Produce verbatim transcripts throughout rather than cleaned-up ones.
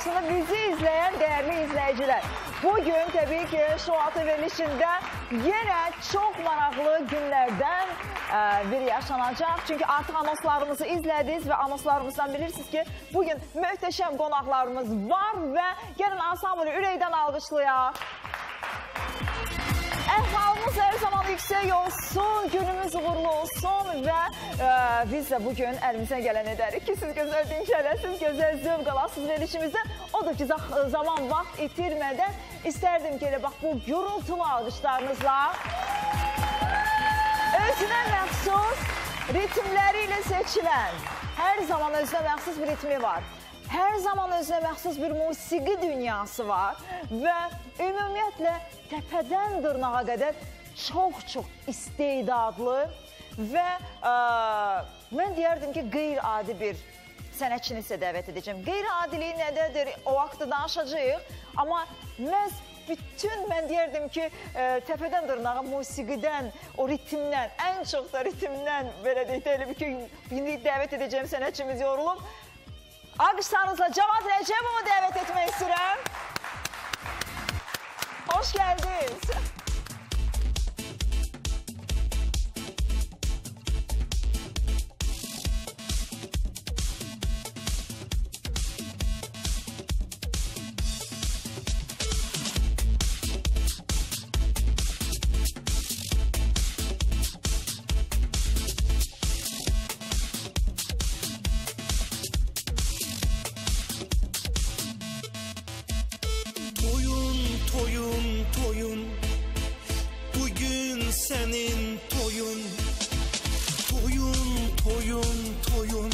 dünyasında bizi izleyen değerli izleyiciler. Bugün tabii ki Show altı verilişinde yine çok maraqlı günlerden e, biri yaşanacak. Çünkü artık anonslarımızı izlediniz ve anonslarımızdan bilirsiniz ki bugün möhtəşəm qonaqlarımız var ve gelin ansamblı ürəkdən alqışlayaq. Əhvalımız her zaman yüksek olsun, günümüz uğurlu olsun ve e, biz de bugün elimizden gelen ederik ki siz güzel dinkələsiniz, güzel zövq alasınız verilişimizde. O da ki zaman vaxt itirmeden isterdim ki bak bu gürültülü alqışlarınızla özünə məxsus ritmleriyle seçilen, her zaman özünə məxsus bir ritmi var. Her zaman özünə məxsus bir musiqi dünyası var ve ümumiyyətlə təpədən dırnağa qədər çox-çox istedadlı və ə, mən deyərdim ki, qeyri-adi bir sənətçini sizə dəvət edəcəm. Qeyri-adiliyi nədədir? O vaxtda danışacağıq. Amma məhz bütün mən deyərdim ki, ə, təpədən dırnağa musiqidən, o ritmdən, ən çox da ritmdən belə deyək ki, indi dəvət edəcəm sənətçimiz yorulub. Alqışlarınızla Cavad Rəcəbovu dəvət etmək istəyirəm. Hoş geldiniz. Toyun toyun, bugün senin toyun. Toyun toyun toyun,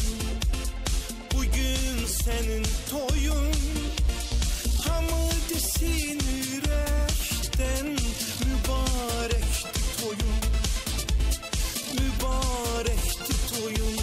bugün senin toyun. Hamı desin yürekten, mübarekti toyun, mübarekti toyun.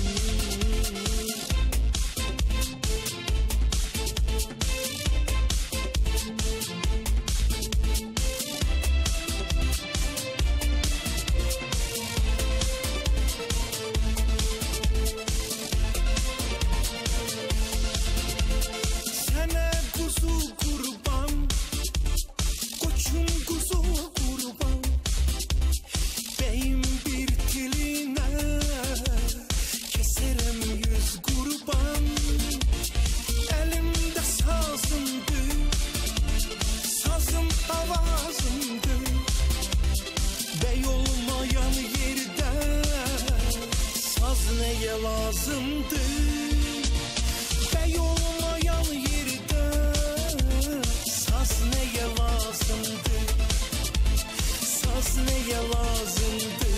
Lazımdı bey olmayan yerde, saz neye lazımdı, saz neye lazımdı.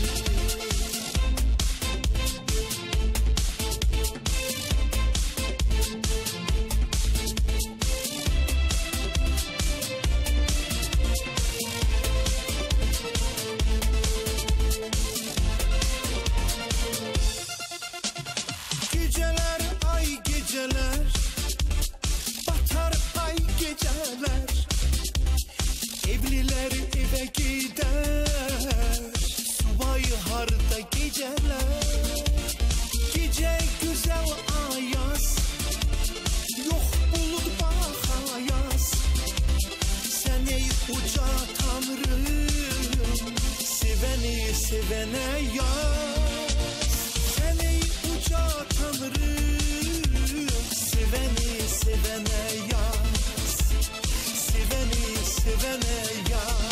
Geceler ay geceler, batar ay geceler. Evliler eve gider, subay harda geceler. Gece güzel ayaz, yok bulut bak ayaz. Sen ey uca tanrım, seveni sevene yaz. Sen ey uca tanrım, seveni sevene yaz, seveni sevene yaz.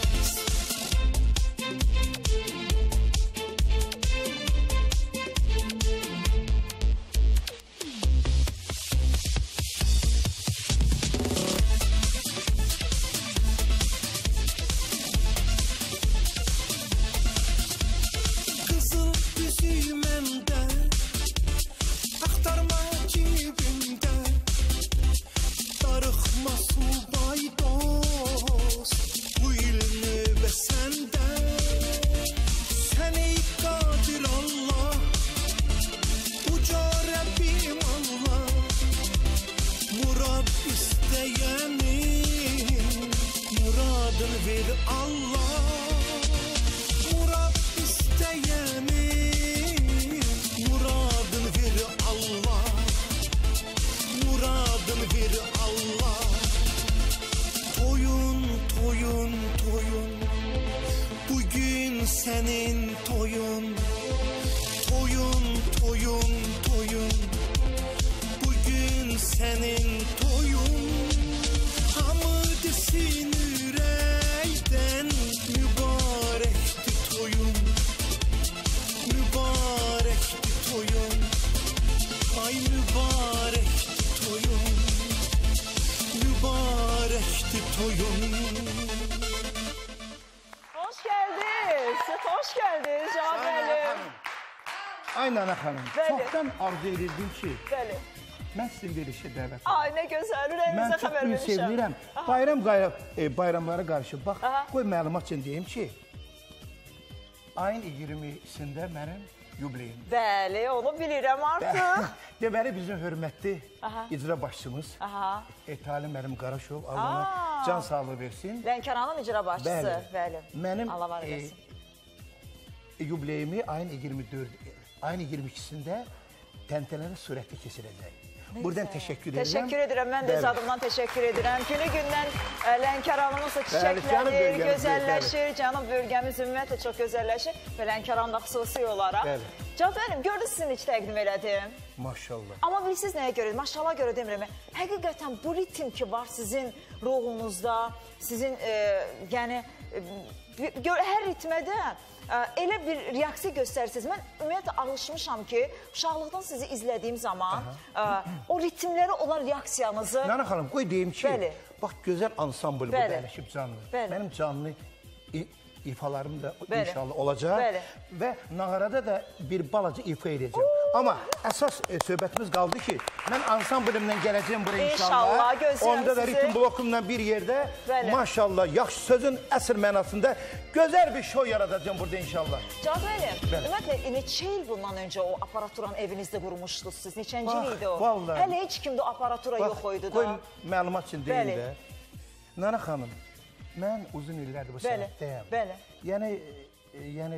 Kızıl üzümende, aktarma cibimde, darıkma subay dost, bu il növbə səndə. Sən ey qadir Allah, uca Rəbbim Allah, murad istəyənin muradını ver Allah. Murad istəyənin muradını ver Allah, muradını ver senin toyun, toyun, toyun, toyun. Bugün senin toyun, hamı desin ürəkdən mübarəkdi toyun, mübarəkdi toyun, ay mübarəkdi toyun, mübarəkdi toyun. Hoş geldiniz. Hoş geldiniz Cavab müəllim. Ay Nana xanım, Bəli. çoxdan arzu edirdim ki, Bəli. mən sizin verilişə dəvət edim. Ay ne güzel. Mən Ürəyimizə çox xəbər büyük vermişəm. sevinirəm. Bayram qayra, e, bayramlara qarşı. Bax, Aha. qoy məlumat üçün deyim ki, ayın iyirmisində mənim yubileyim. Bəli, onu bilirəm artıq. Deməli bizim hörmətli Aha. icra başçımız Aha. e, Talim Məlim Qaraşov, Allah Aa. can sağlığı versin. Lənkəranın icra başçısı. Bəli. Mənim Allah var e, eləsin. yubileyimi ayın iyirmi dörd, ayın iyirmi ikisində təntənəli surətdə keçirəcək. Buradan təşəkkür edirəm. Təşəkkür edirəm. Mən də öz Bəli. adımdan təşəkkür edirəm. Günü gündən ə, Lənkəranımız da Bəli, canım çiçəklənir, bölgəmiz, gözəlləşir. Cənub bölgəmiz ümumiyyətlə çox gözəlləşir və Lənkəranda xüsusi olaraq. Bəli. Cavab müəllim, gördünüz sizin heç təqdim elədim. Maşallah. Amma bilirsiniz nəyə görə? Maşallah görə demirəm. Həqiqətən bu ritm ki var sizin ruhunuzda, sizin e, yəni e, gör, hər ritmə də e, elə bir reaksiya göstərirsiniz. Mən ümumiyyətlə alışmışam ki, uşaqlıqdan sizi izlədiyim zaman e, o ritmlərə olan reaksiyanızı... Nana xanım, qoy deyim ki, Bəli. bax gözəl ansambl burada Bəli. ələşib canlı. Bəli. Mənim canlı i- ifalarım da Bəli. inşallah olacaq. Bəli. Və nağarada da bir balaca ifa edəcəm. Amma əsas e, söhbətimiz qaldı ki, mən ansamblimlə gələcəm buraya inşallah. İnşallah, gözləyirəm Onda da sizi. ritim blokumla bir yerdə Bəli. maşallah yaxşı sözün əsl mənasında gözəl bir şou yaradacağım burada inşallah. Cavab müəllim, Bəli. ümumiyyətlə neçə il bundan öncə o aparaturanı evinizdə qurmuşdunuz siz? Neçənci Bax, il idi o? vallahi. Hələ heç kimdə aparatura yox idi qoy da. məlumat üçün deyim Bəli. də. Nana xanım, mən uzun illərdir bu Bəli, sənətdəyəm. bəli. Yəni, e, yəni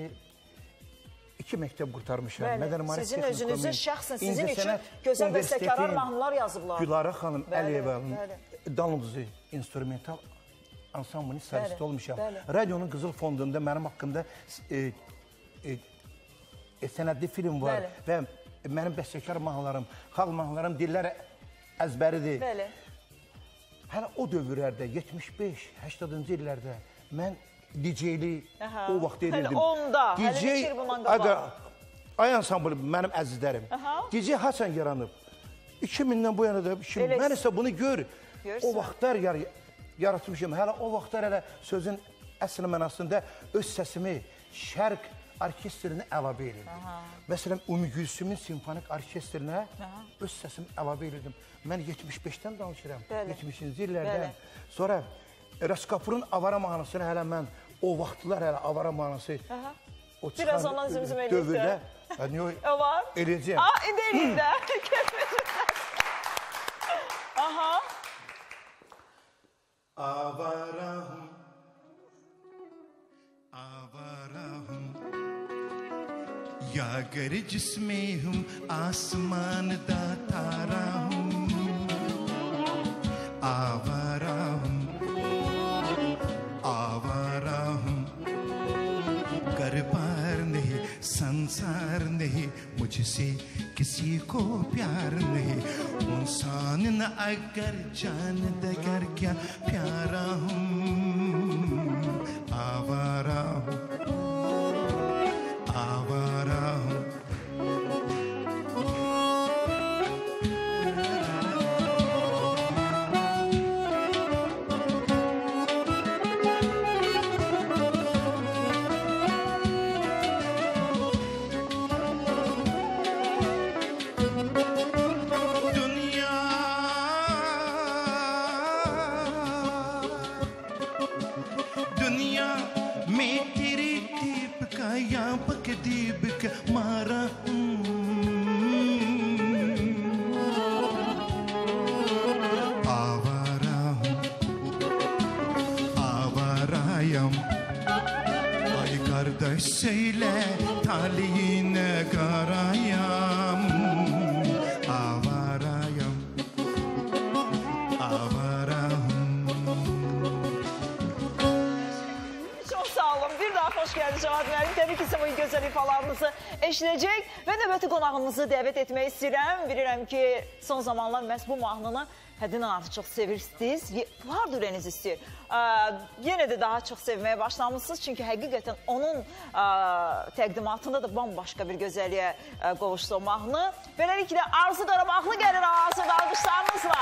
iki məktəb qurtarmışam. Bəli, Mədəni Maarif sizin Texnikomu, özünüzün şəxsən sizin üçün İncəsənət gözəl bəstəkarlar Universitetin mahnılar yazıblar. Gülara xanım Bəli, Əliyevanın Dalımızı instrumental ansamblinin solisti Bəli, olmuşam. bəli. Radionun Qızıl Fondunda mənim haqqımda e, e, e, sənədli film var Bəli. və mənim bəstəkar mahnılarım, xalq mahnılarım dillər əzbəridir. Bəli. Hələ o dövrlərdə, yetmiş beş səksəninci illərdə mən D J-li Aha. o vaxt edirdim. Hələ onda, hələ D J neçə il bundan qabaq? Aga, Ay ansamblı mənim əzizlərim. Aha. D J haçan yaranıb? iki mindən bu yana da iki min. Elə- Mən isə bunu gör. Görürsən. O vaxtlar yar yaratmışam. Hələ o vaxtlar hələ sözün əsl mənasında öz səsimi şərq orkestrinə əlavə edirdim. Məsələn, Ümid Gülsümün simfonik orkestrinə öz səsimi əlavə edirdim. Mən yetmiş beşdən danışıram. Bəli. yetmişinci illərdən. Bəli. Sonra Raskapurun Avara mahnısını hələ mən o vaxtlar hələ Avara mahnısı Aha. o Biraz ondan zümzüm eləyirsən. dövrdə. Hə, niyə o- O var? eləyəcəyəm. Aa, indi eləyim də. Aha. Avarahım, avarahım, या अगर जिसमें हूँ आसमान दा तारा हूँ आवारा हूँ आवारा हूँ कर पार नहीं संसार नहीं मुझसे किसी को प्यार नहीं इंसान न अगर जान दगर क्या प्यारा हूँ आवारा हूँ आवारा हूँ दुनिया दुनिया में तेरे दीप का या पक दीप का मारा हूँ आवारा हूँ आवारायam ay kardeş söyle talihine karayam avarayam avarahım Çok sağ olun. Bir daha hoş xoş gəldiniz Cavad müəllim. Təbii ki, sizin bu gözəl ifalarınızı eşidəcək və növbəti qonağımızı dəvət etmək istəyirəm. Bilirəm ki, son zamanlar məhz bu mahnını həddindən artıq sevirsiniz. Var ürəyiniz istəyir. Ə, yenə də daha çox sevməyə başlamışsınız. Çünki həqiqətən onun ə, təqdimatında da bambaşqa bir gözəlliyə ə, qovuşdu o mahnı. Beləliklə Arzu Qarabağlı gəlir ağası və alqışlarınızla.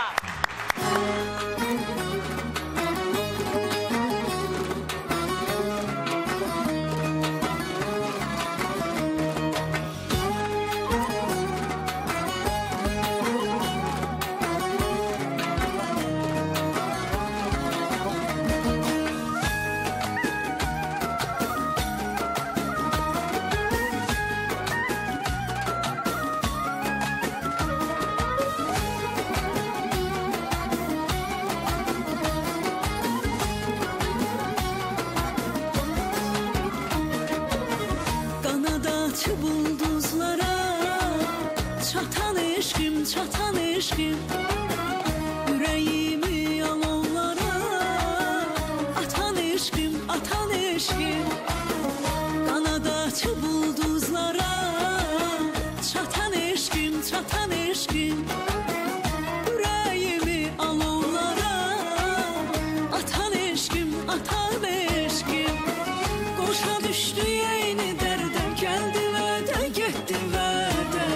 Çatan eşkim, yüreğimi yalanlara atan eşkim, atan eşkim. Kanada açı bulduzlara çatan eşkim, çatan eşkim. Yüreğimi alovlara atan eşkim, atan eşkim. Koşa düştü yeni derde, geldi ve de gitti ve de.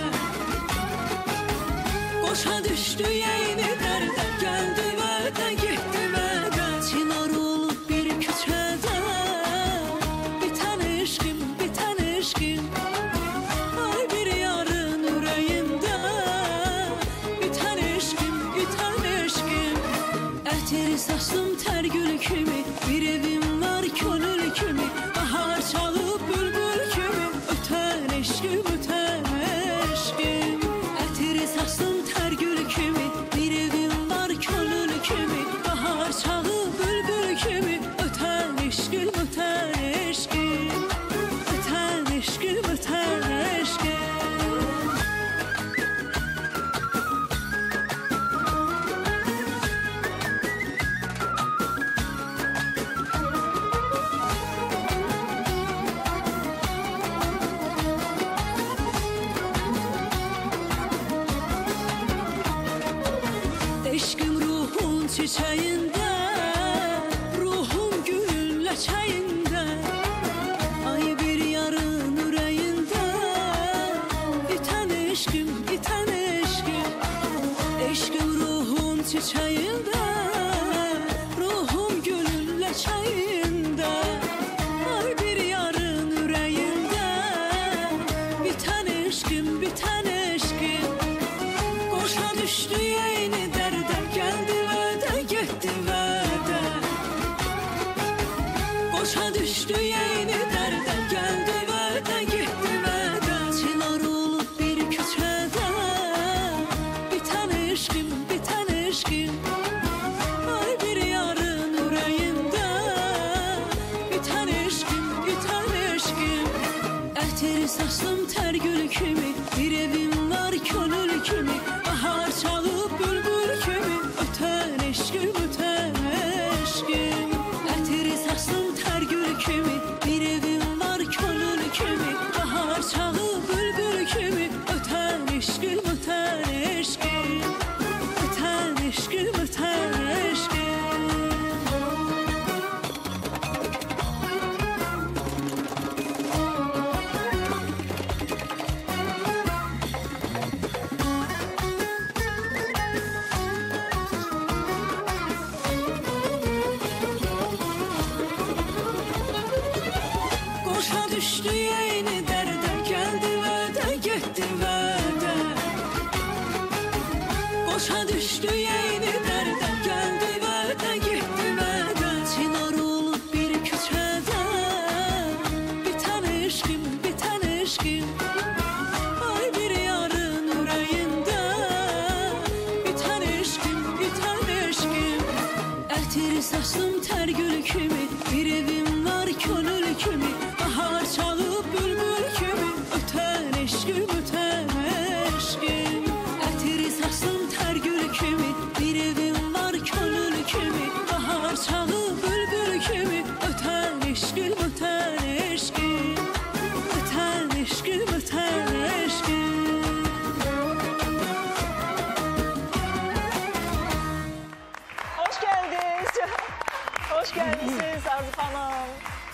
Koşa düştü yeni derde, geldi ve de gitti ve de. Çınar olup bir küçede biten eşkim, biten eşkim. Ay bir yarın yüreğimde biten eşkim, biten eşkim. Etiri saçlım ter gül kimi, bir evim var könül kimi. Bahar çalıp bülbül kimi, öten eşkim, öten eşkim. Etiri saçlım ter gül kimi, bir evim var könül kimi. Bahar çalıp bülbül kimi, öten eşkim, öten eşkim. Öten eşkim, öten eşkim. Eşkim ruhun çiçeğinde, ruhum gül leçeğinde. Ay bir yarın yüreğinde biten eşkim, biten eşkim. Eşkim ruhun çiçeğinde, ruhum gül leçeğinde. Ay bir yarın yüreğinde biten eşkim, biten eşkim. Koşa düştü yeni derde, geldi ve de gitti ve de. Koşa düştü yeni derde, geldi ve de gitti ve de. Çınar olup bir küçede biten eşkim, biten eşkim. Ay bir yarın yüreğimde biten eşkim, biten eşkim. Etiri saçlım ter gül kimi, bir evim var könül kimi. Bahar çalıp bülbül kimi, öten eşkim, öten eşkim. Etiri saçlım ter gül kimi, bir evim var könül kimi. Bahar çalıp bülbül kimi, öten eşkim, öten eşkim. Öten eşkim, öten eşkim. Koşa düştü yeni derde, geldi ve de gitti ve de. Koşa düştü yeni derde, geldi ve de gitti ve de. Çınar olup bir küçede biten eşkim, biten eşkim. Ay bir yarın yüreğinde biten eşkim, biten eşkim. Etiri saçlım ter gül kimi, bir evim var könül kimi. Bahar çalıp bülbül kimi, öten eşkim, öten eşkim. Etiri saçlım ter gül kimi, bir evim var könül kimi. Bahar çalıp bülbül kimi, öten eşkim, öten eşkim. Elif xanım.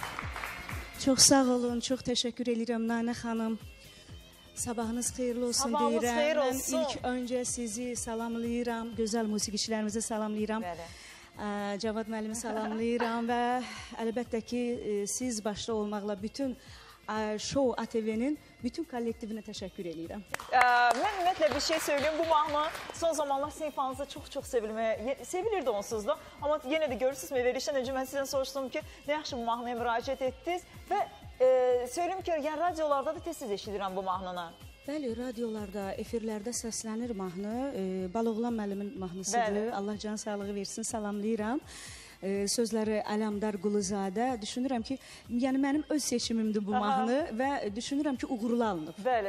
Çox sağ olun, çox təşəkkür edirəm Nanə xanım. Sabahınız xeyirli olsun Sabahınız deyirəm. xeyir Mən olsun. ilk öncə sizi salamlayıram, gözəl musiqiçilərimizi salamlayıram. Bəli. Ə, Cavad müəllimi salamlayıram və əlbəttə ki, e, siz başda olmaqla bütün ə, Show A T V-nin bütün kollektivinə təşəkkür edirəm. Ə, mən ümumiyyətlə bir şey söyleyeyim. Bu mahnı son zamanlar sizin ifanızda çox-çox sevilməyə, sevilirdi onsuz da. Amma yenə də görürsünüz, verilişdən öncə mən sizdən soruşdum ki, nə yaxşı bu mahnıya müraciət etdiniz və e, söyleyeyim ki, yəni radiolarda da tez-tez eşidirəm bu mahnını. Bəli, radiolarda, efirlərdə səslənir mahnı. E, Baloğlan müəllimin mahnısıdır. Bəli. Allah can sağlığı versin, salamlayıram. E, sözləri Alamdar Quluzadə. Düşünürəm ki, yəni mənim öz seçimimdir bu Aha. mahnı və düşünürəm ki, uğurlu alınıb. Bəli.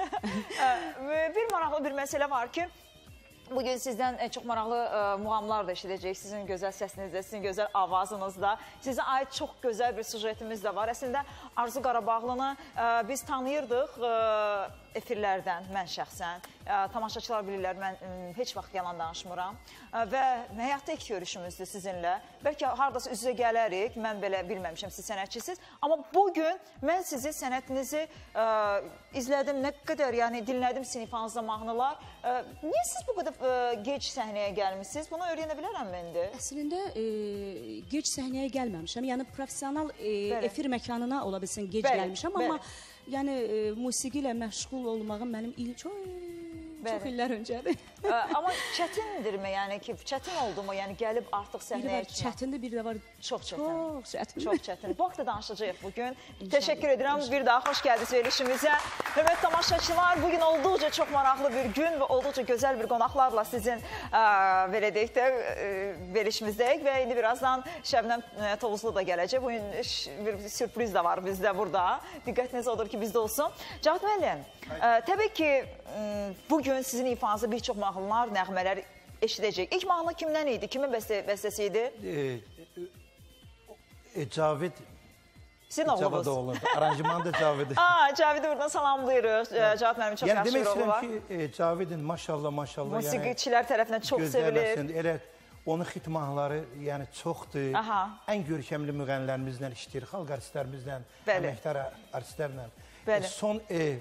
Ə, bir maraqlı bir məsələ var ki, bugün sizdən çox maraqlı ə, muğamlar da eşidəcəyik. Sizin gözəl səsinizdə, sizin gözəl avazınızda. Sizə aid çox gözəl bir sujetimiz də var. Əslində Arzu Qarabağlını ə, biz tanıyırdıq ə, efirlərdən, mən şəxsən. Ə, tamaşaçılar bilirlər, mən ə, heç vaxt yalan danışmıram. Ə, və həyatda ilk görüşümüzdür sizinlə. Bəlkə haradasa üz-üzə gələrik, mən belə bilməmişəm, siz sənətçisiz. Amma bugün mən sizi, sənətinizi ə, izlədim, nə qədər, yəni dinlədim sinifanızda mahnılar. Ə, niyə siz bu qədər ə, gec səhnəyə gəlmişsiniz? Bunu öyrənə bilərəm mən də. Əslində e, gec səhnəyə gəlməmişəm. Yəni professional e, Bəli. efir məkanına ola bilsin gec Bəli, gəlmişəm, bəli. amma yəni e, musiqi ilə məşğul olmağım mənim il çox, Bəli. çox illər öncədir. Ə, amma çətindirmi, yəni ki, çətin oldu mu? Yəni gəlib artıq Bir də səhnəyə var çətindir, bir də var Çox çətin. çox çətin. Çox çətin. Bu haqda danışacağıq bugün. Təşəkkür edirəm. Bir daha xoş gəldiniz verilişimizə. Hörmətli tamaşaçılar, bugün olduqca çox maraqlı bir gün və olduqca gözəl bir qonaqlarla sizin ə, belə deyək də ə, verilişimizdəyik və indi birazdan Şəbnəm ə, Tovuzlu da gələcək. Bugün bir sürpriz də var bizdə burada. Diqqətiniz odur ki, bizdə olsun. Cavad müəllim, ə, təbii ki, ə, bugün sizin ifanızda bir çox mahnılar, nəğmələr eşidəcək. İlk mahnı kimdən idi? Kimin bəstə, bəstəsi idi? E, e, Cavid Sizin oğlunuz. Cavadoğlu. Aranjman da Cavid'i. Aa, Cavidi buradan salamlayırıq. Evet. Cavad müəllimin çox Yəni yaxşı demək bir oğlu var. istəyirəm ki, e, Cavid'in maşallah maşallah Musiqiçilər tərəfindən çox sevilir. gözləməsin. Elə onun xitmahları yəni çoxdur. Aha. Ən görkəmli müğənnilərimizlə işləyir, xalq artistlərimizlə, Bəli. əməkdar artistlərlə. Bəli. E, son e,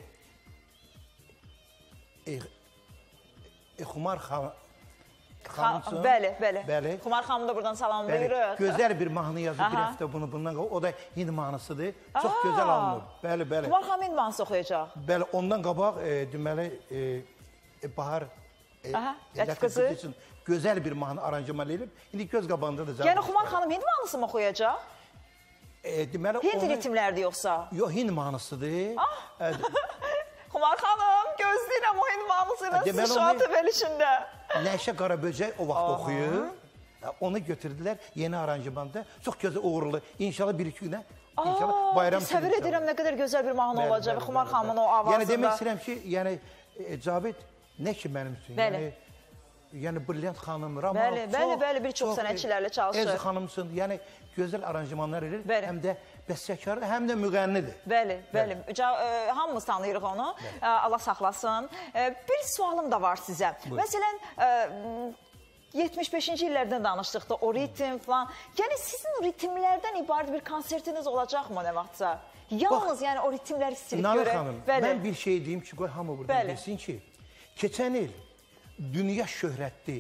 e, e, Xumar xan, xanımsın. Bəli, bəli. Bəli. Xumar xanımı da buradan Bəli, salamlayırıq. gözəl bir mahnı yazıb bir Aha. həftə bunu bundan qabaq. O da Hind mahnısıdır. Çox Aa. gözəl alınıb. Bəli, bəli. Xumar xanım indi mahnısı oxuyacaq. Bəli, ondan qabaq e, deməli e, e, Bahar e, Aha, e, Lətif Lətif qızı. qızı üçün gözəl bir mahnı aranjman edib. İndi göz qabağında da cavab. Yəni Xumar xanım Hind mahnısı mı oxuyacaq? E, deməli Hind onu ritimlərdir yoxsa? Yox, Hind mahnısıdır. E, Xumar xanım, gözləyirəm o Hind mahnısıyla Deməli, sizi şu an onu- verilişində. Nəşə Qaraböcək o vaxt oxuyur. E, Onu götürdülər yeni aranjmanda. Çox gözəl uğurlu. İnşallah bir iki günə inşallah bayram Təsəvvür günü edirəm inşallah. nə qədər gözəl bir mahnı Bəli, olacaq. bəli, Xumar bəli, xanımın bəli. o avazında. Yəni demək istəyirəm ki, yəni e, Cavid nə ki mənim üçün, Bəli. yəni yəni Brilliant xanım, Rama Bəli, çox, bəli, bəli, bir çox çox, sənətçilərlə çalışır. Elza xanımsın, yəni gözəl aranjmanlar edir, Bəli. həm də bəstəkardır, həm də müğənnidir. Bəli, bəli. Ca- ə, Hamımız tanıyırıq onu. Ə, Allah saxlasın. Ə, Bir sualım da var sizə. Buyurun. Məsələn, ə, yetmiş beşinci illərdən danışdıqda o ritim falan. Yəni sizin o ritmlərdən ibarət bir konsertiniz olacaqmı nə vaxtsa? Yalnız yəni o ritmləri silib Nana görək. xanım, Bəli. mən bir şey deyim ki, qoy hamı buradan Bəli. bilsin ki, keçən il dünya şöhrətli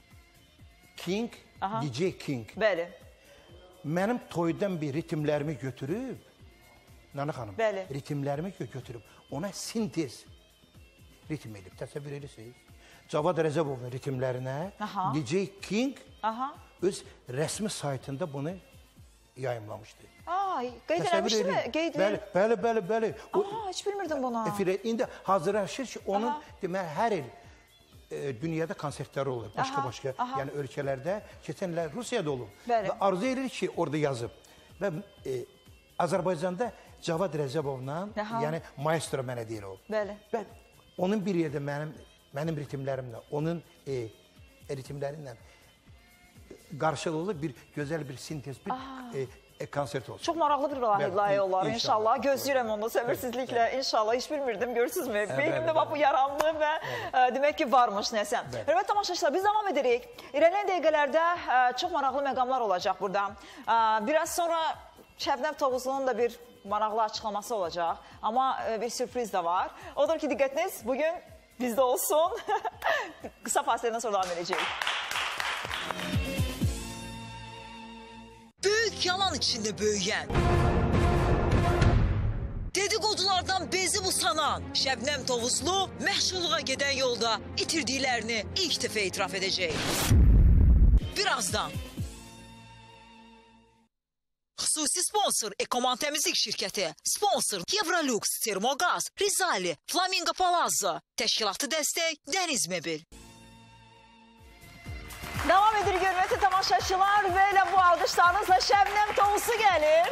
King, Aha. D J King Bəli. mənim toydan bir ritmlərimi götürüb, Nana xanım, Bəli. ritmlərimi gö- götürüb, ona sintez ritm edib, təsəvvür edirsiniz. Cavad Rəzəbovun ritmlərinə Aha. D J King Aha. öz rəsmi saytında bunu yayımlamışdı. Ay, qeyd Təsəvvür eləmişdi mi? edin. Qeyd Bəli, bəli, bəli, bəli. O Aa, heç bilmirdim bunu. efirə indi hazırlaşır ki, onun Aha. deməli hər il e, dünyada konsertləri olur, Aha, başqa-başqa, aha. yəni ölkələrdə, keçən illər Rusiyada olub. Bəli. Və arzu edir ki, orada yazıb. Və e, Azərbaycanda Cavad Rəzəbovla, Aha. yəni maestro mənə deyir o. Bəli. Və onun bir yerdə mənim mənim ritmlərimlə, onun e, ritmləri ilə qarşılıqlı bir gözəl bir sintez, bir e, e, konsert olsun. Çox maraqlı bir layihə Bəli, olar inşallah. inşallah. Gözləyirəm onu səbirsizliklə. İnşallah heç bilmirdim, görürsünüzmü? Beynimdə bax bu yarandı və ə, demək ki varmış nəsə. Hörmətli tamaşaçılar, biz davam edirik. İrəliyən dəqiqələrdə ə, çox maraqlı məqamlar olacaq burada. Ə, biraz sonra Şəbnəm Tovuzlunun da bir maraqlı açıqlaması olacaq. Amma ə, bir sürpriz də var. Odur ki, diqqətiniz bugün bizdə olsun. Qısa fasilədən sonra davam edəcəyik. Böyük yalan içində böyüyən, dedikodulardan bezib usanan Şəbnəm Tovuzlu məşğulluğa gedən yolda itirdiklərini ilk dəfə etiraf edəcək. Birazdan. Xüsusi sponsor Ekoman Təmizlik Şirkəti, sponsor Evrolux, Termogaz, Rizali, Flamingo Palazzo, təşkilatı dəstək Dəniz Mebil. Devam edirik hörmətli tamaşaçılar və elə bu alqışlarınızla Şəbnəm Tovuzlu gəlir.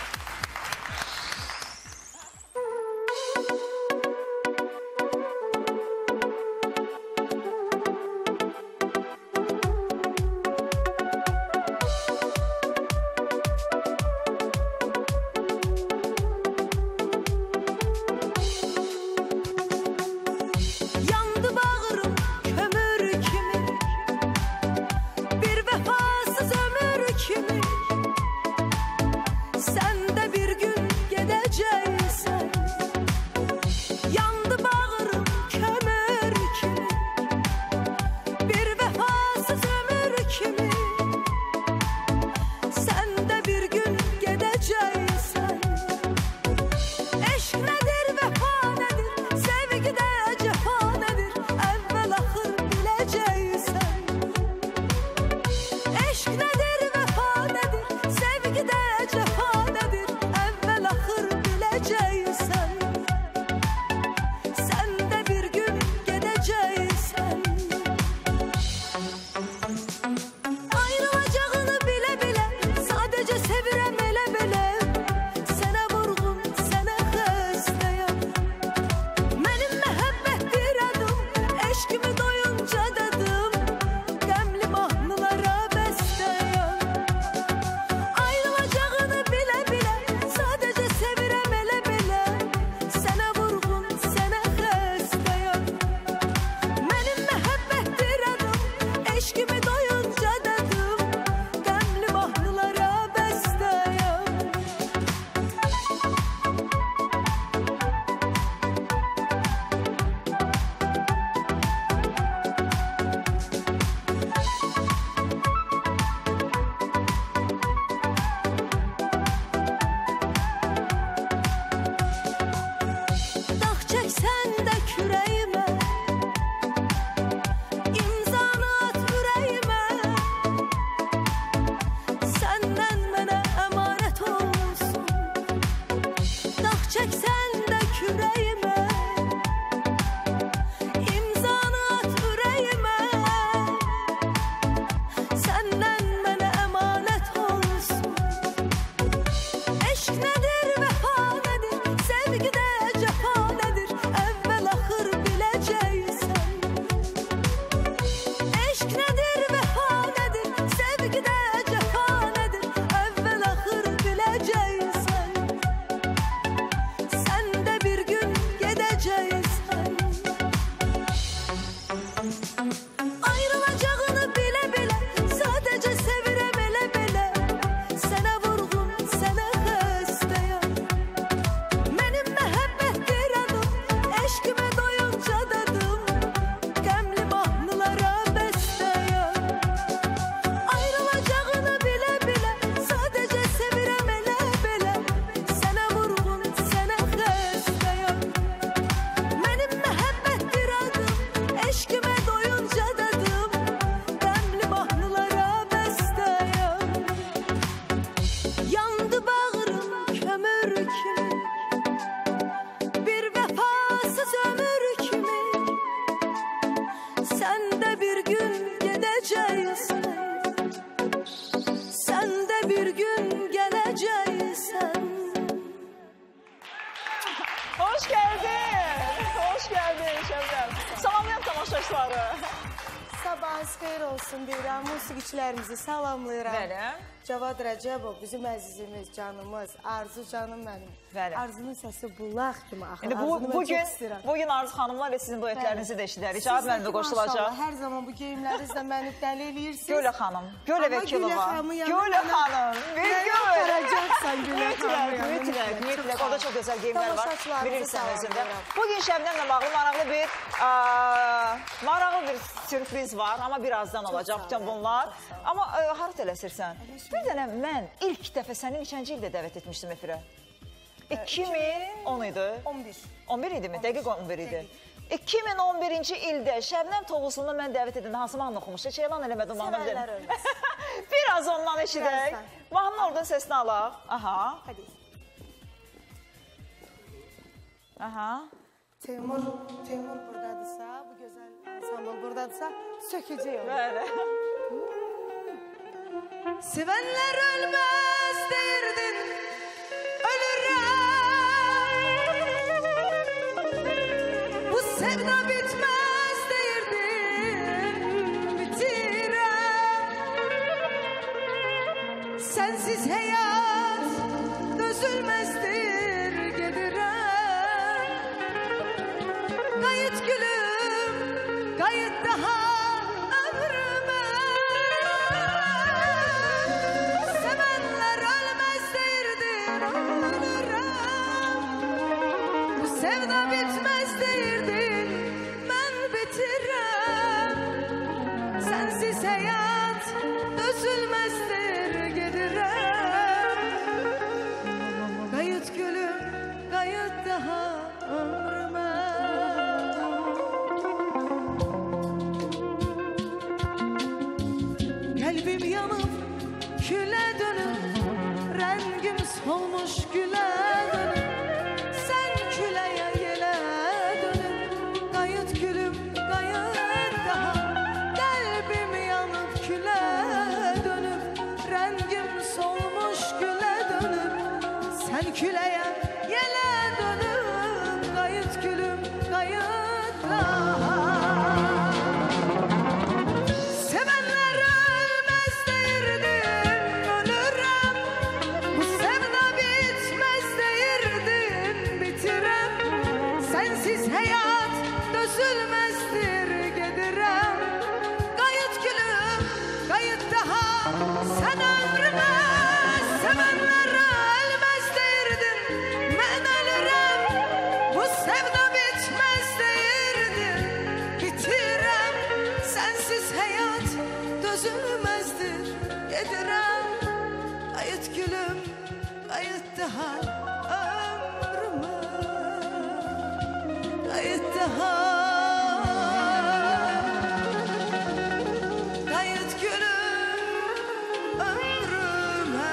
Hoş geldin. Hoş geldin Şəbnəm. Salamlayam tamaşaçıları. Sabahınız xeyir olsun deyirəm. Musiqiçilərimizi salamlayıram. Bəli. Cavad Rəcəbov, bizim əzizimiz, canımız, Arzu canım mənim. Bəli. Arzunun səsi bulaq kimi axır. İndi bu, bugün, bugün Arzu xanımlarla sizin duetlərinizi də eşidərik. Cavad müəllim də qoşulacaq. Hər zaman bu geyimlərinizlə məni dəli eləyirsiniz. Gölə xanım, Gölə Vəkilova. Gölə xanım, Gölə. Aparacaqsan Gölə xanım. Mütləq, mütləq. Orada çox gözəl geyimlər var. Bilirsən özündə. Bugün Şəbnəmlə bağlı maraqlı bir, maraqlı bir sürpriz var. Amma birazdan olacaq bütün bunlar. Amma harı tələsirsən? Bir dənə mən ilk dəfə səni neçənci ildə dəvət etmişdim efirə? iki min on idi. on bir. on bir idi mi? Dəqiq on bir idi. iki min on birinci ildə Şəbnəm Tovuzlu'na mən dəvət edəndə hansı mahnı oxumuşdu? Çeylan eləmədim mahnı bilir. Sevənlər ölməz. Biraz ondan eşidək. Mahnının oradan səsini alaq. Aha. Hadi. Aha. Teymur, Teymur buradadırsa, bu gözəl ansambl buradadırsa, sökəcək onu. Bəli. Sevənlər ölməz deyirdin, ölürəm. Bu sevda bitməz deyirdin, bitirəm. Sensiz həyat dözülməzdir, gedirəm. Qayıt gülüm, qayıt daha ömrümə. Sevənlər ölməz deyirdin, ölürəm. Bu sevda bitməz deyirdin, mən bitirəm. Sensiz həyat dözülməzdir, gedirəm. Qayıt gülüm, qayıt daha ömrümə. Kalbim yanıp küle dönüp, rengim solmuş güle dönüp. Sen küleye yele dönüp, kayıt gülüm kayıt daha. Kalbim yanıp küle dönüp, rengim solmuş güle dönüp. Sen küleye yele dönüp, kayıt gülüm kayıt daha. Sevenler ölmez deyirdin, ölürəm. Bu sevda bitmez deyirdin, bitirəm. Sensiz həyat dözülməzdir, gedirəm. Qayıt gülüm, qayıt daha sən ömrümə. Sevenler ölmez deyirdin, mən ölürəm. Bu sevda bitmez deyirdin, bitirəm. Sensiz həyat dözülməzdir, gedirəm. Qayıt gülüm, qayıt daha ömrümə. Qayıt daha. Qayıt gülüm, ömrümə.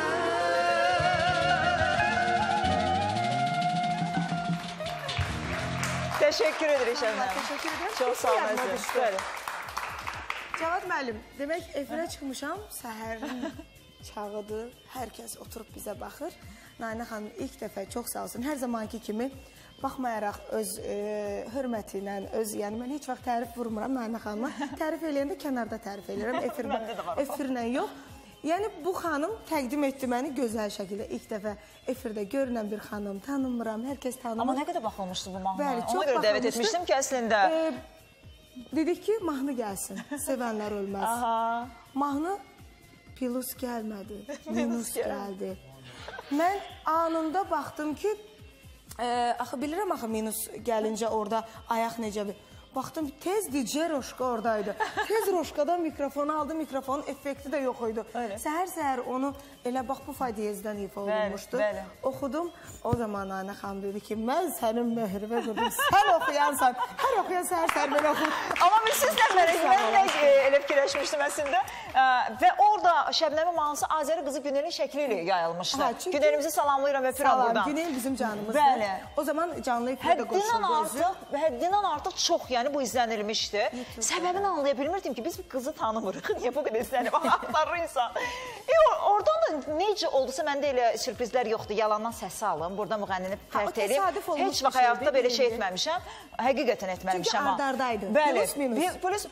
Teşekkür ederim Şəbnəm. Teşekkür ederim. Çox sağ olun. Yadıma əzizim. düşdü. Bəli. Cavad müəllim, demək efirə çıxmışam, səhərin çağıdır, hər kəs oturub bizə baxır. Nainə xanım ilk dəfə çox sağ olsun, hər zamanki kimi baxmayaraq öz e, hörməti ilə, öz, yəni mən heç vaxt tərif vurmuram Nainə xanıma. Tərif eləyəndə kənarda tərif eləyirəm, efirlə, efirlə yox. Yəni bu xanım təqdim etdi məni gözəl şəkildə. İlk dəfə efirdə görünən bir xanım, tanımıram, hər kəs tanımır. Amma nə qədər baxılmışdı bu mahnı? Bəli, çox Ona görə dəvət baxılmışdı. etmişdim ki, əslində. E, dedik ki, mahnı gəlsin, sevənlər ölməz. Aha. Mahnı plus gəlmədi, minus gəldi. Mən anında baxdım ki, e, axı bilirəm axı minus gəlincə orada ayaq necə bir. Baxdım tez D J Roşka oradaydı. Tez Roşkadan mikrofonu aldı, mikrofonun effekti də yox idi. Səhər-səhər onu elə bax bu fadiyezdən ifa olunmuşdu. Bəli. Oxudum. O zaman Nainə xanım dedi ki, mən sənin möhrivə qurdum. Sən oxuyansan. Hər oxuyan səhər-səhər belə oxur. Amma biz sizlə mənə elə fikirləşmişdim əslində. Və orada Şəbnəmin mahnısı Azəri qızı Günelin şəkli ilə yayılmışdı. Günelimizi salamlayıram, öpürəm buradan. Salam, Günel bizim canımızdır. Bəli. O zaman canlı efirdə qoşuldu özü. Həddindən artıq çox, yəni bu izlənilmişdi. Səbəbini anlaya bilmirdim ki, biz bu qızı tanımırıq. Niyə bu qədər izlənib? Axtarır insan. Oradan da necə oldusa, məndə elə sürprizlər yoxdur. Yalandan səsi alım, burada müğənnini fərt edib. Heç vaxt həyatda belə şey etməmişəm. Həqiqətən etməmişəm. Çünki ard-ardaydı. Bəli. Plus minus. Plus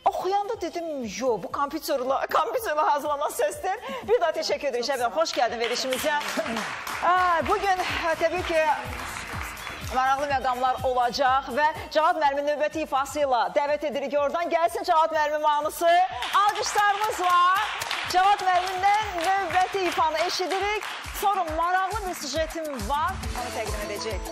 oxuyanda dedim, yo, bu kompüterlə, kompüterlə hazırlanan səsdir. Bir daha təşəkkür edirik Şəbnəm, xoş gəldin verilişimizə. Bugün təbii ki, maraqlı məqamlar olacaq və Cavad müəllimin növbəti ifası ilə dəvət edirik oradan. Gəlsin Cavad müəllimin mahnısı. Alqışlarımız var. Cavad müəllimindən növbəti ifanı eşidirik. Sonra maraqlı bir sujetim var, onu təqdim edəcək.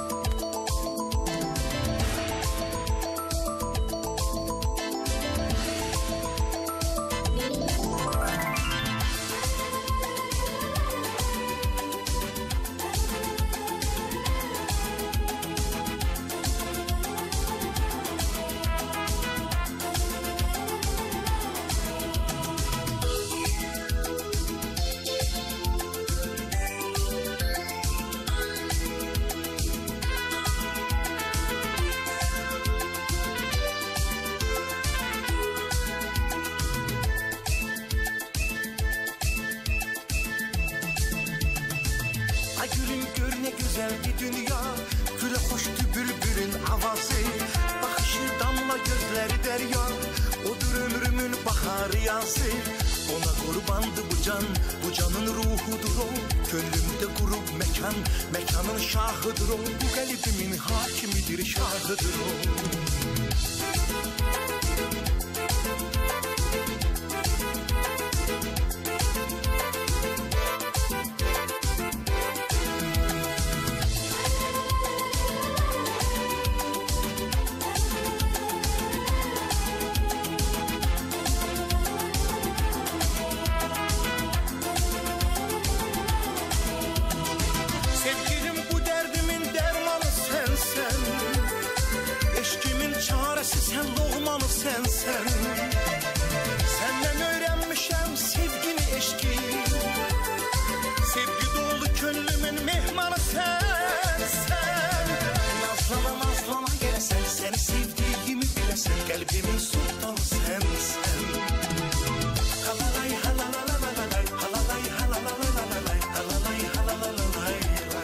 Ona qurbandı bu can, bu canın ruhudur o. Könlümdə qurub məkan, məkanın şahıdır o. Bu qəlbimin hakimidir, şahıdır o. Kalbimin sultanı sensin. Halalay halalalalay, halalay halalalalay, halalay halalalalay.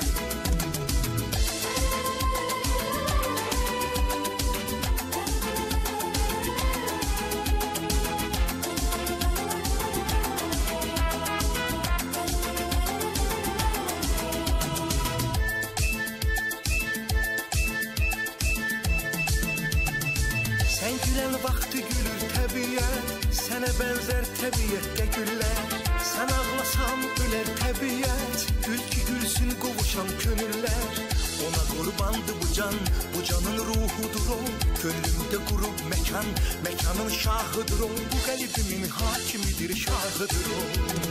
Sen gülen vakti gülür təbiyyət, sənə bənzər təbiyyətdə güller. Sen ağlasan ölər təbiyyət, gül ki gülsün qovuşan könüller. Ona qurbandı bu can, bu canın ruhudur o. Könlümdə qurub məkan, məkanın şahıdır o. Bu qəlbimin hakimidir, şahıdır o.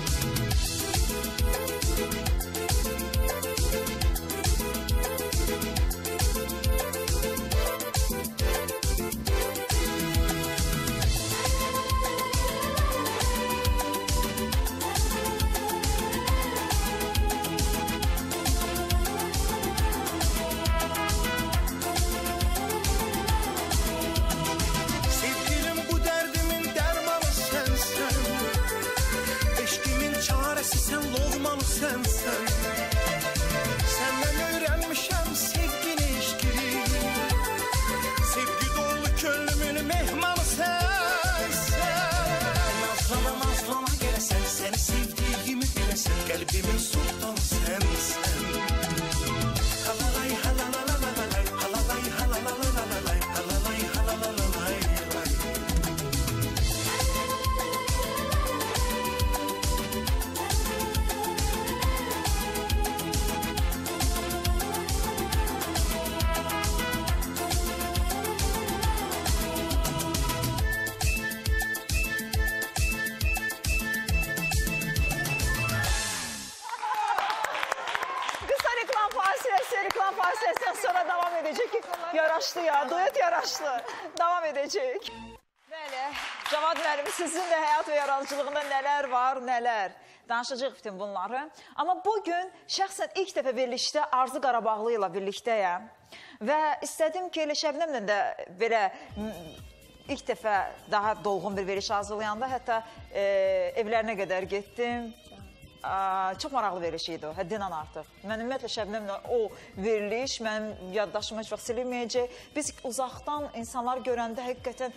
Kalbimin sultanı sensin. Halalay halalalalay, halalay halalalalay, halalay halalalalay. Reklam fasilesinden sonra devam edecek. Yaraşlı ya, duet yaraşlı. Devam edecek. Bəli, Cavad müəllimi, sizin də həyat və yaradıcılığında nələr var, nələr. Danışacaq bütün bunları. Amma bugün şəxsən ilk dəfə verilişdə Arzu Qarabağlı ilə birlikdəyəm. Və istədim ki, elə Şəbnəmlə də belə ilk dəfə daha dolğun bir veriliş hazırlayanda hətta e, evlərinə qədər getdim. Çox maraqlı veriliş idi o, həddindən artıq. Mən ümumiyyətlə Şəbnəmlə o veriliş mənim yaddaşıma heç vaxt silinməyəcək. Biz uzaqdan insanlar görəndə həqiqətən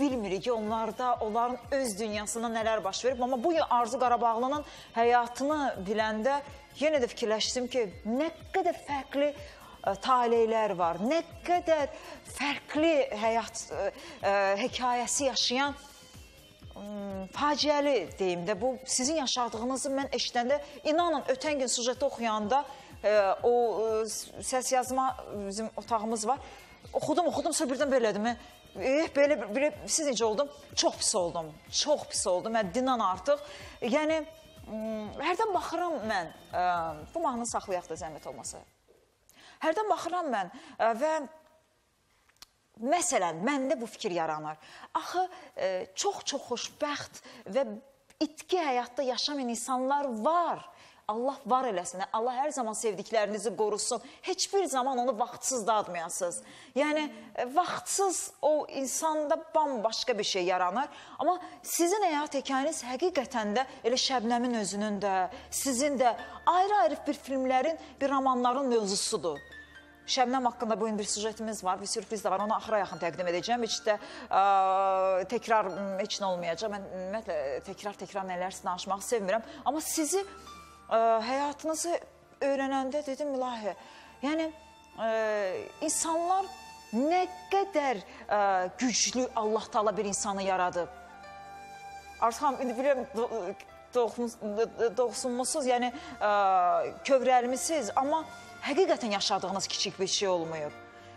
bilmirik ki, onlarda, onların öz dünyasında nələr baş verib. Amma bugün Arzu Qarabağlının həyatını biləndə yenə də fikirləşdim ki, nə qədər fərqli taleylər var, nə qədər fərqli həyat hekayəsi yaşayan faciəli deyim də, bu sizin yaşadığınızı mən eşidəndə, inanın, ötən gün sujeti oxuyanda o səs yazma bizim otağımız var, oxudum, oxudum, sonra birdən belə dedim, belə, belə, siz necə oldum? Çox pis oldum, çox pis oldum, həddindən artıq. Yəni, hərdən baxıram mən, bu mahnını saxlayaq da zəhmət olmasa. Hərdən baxıram mən və məsələn, məndə bu fikir yaranır. Axı, çox-çox xoşbəxt və itki həyatda yaşamayan insanlar var. Allah var eləsin, Allah hər zaman sevdiklərinizi qorusun. Heç bir zaman onu vaxtsız dadmayasınız. Yəni, vaxtsız o insanda bambaşqa bir şey yaranır. Amma sizin həyat hekayeniz həqiqətən də elə Şəbnəmin özünün də, sizin də ayrı-ayrı bir filmlərin, bir romanların mövzusudur. Şəbnəm haqqında bugün bir sujetimiz var, bir sürpriz də var. Onu axıra yaxın təqdim edəcəm. Heç də təkrar heç nə olmayacaq. Mən ümumiyyətlə təkrar-təkrar nələrsə danışmağı sevmirəm. Amma sizi həyatınızı öyrənəndə dedim, ilahi, yəni insanlar nə qədər güclü Allah Taala bir insanı yaradıb. Artıq xanım, indi bilirəm, doğsunmuşsuz, yəni kövrəlmişsiniz, amma həqiqətən yaşadığınız kiçik bir şey olmayıb.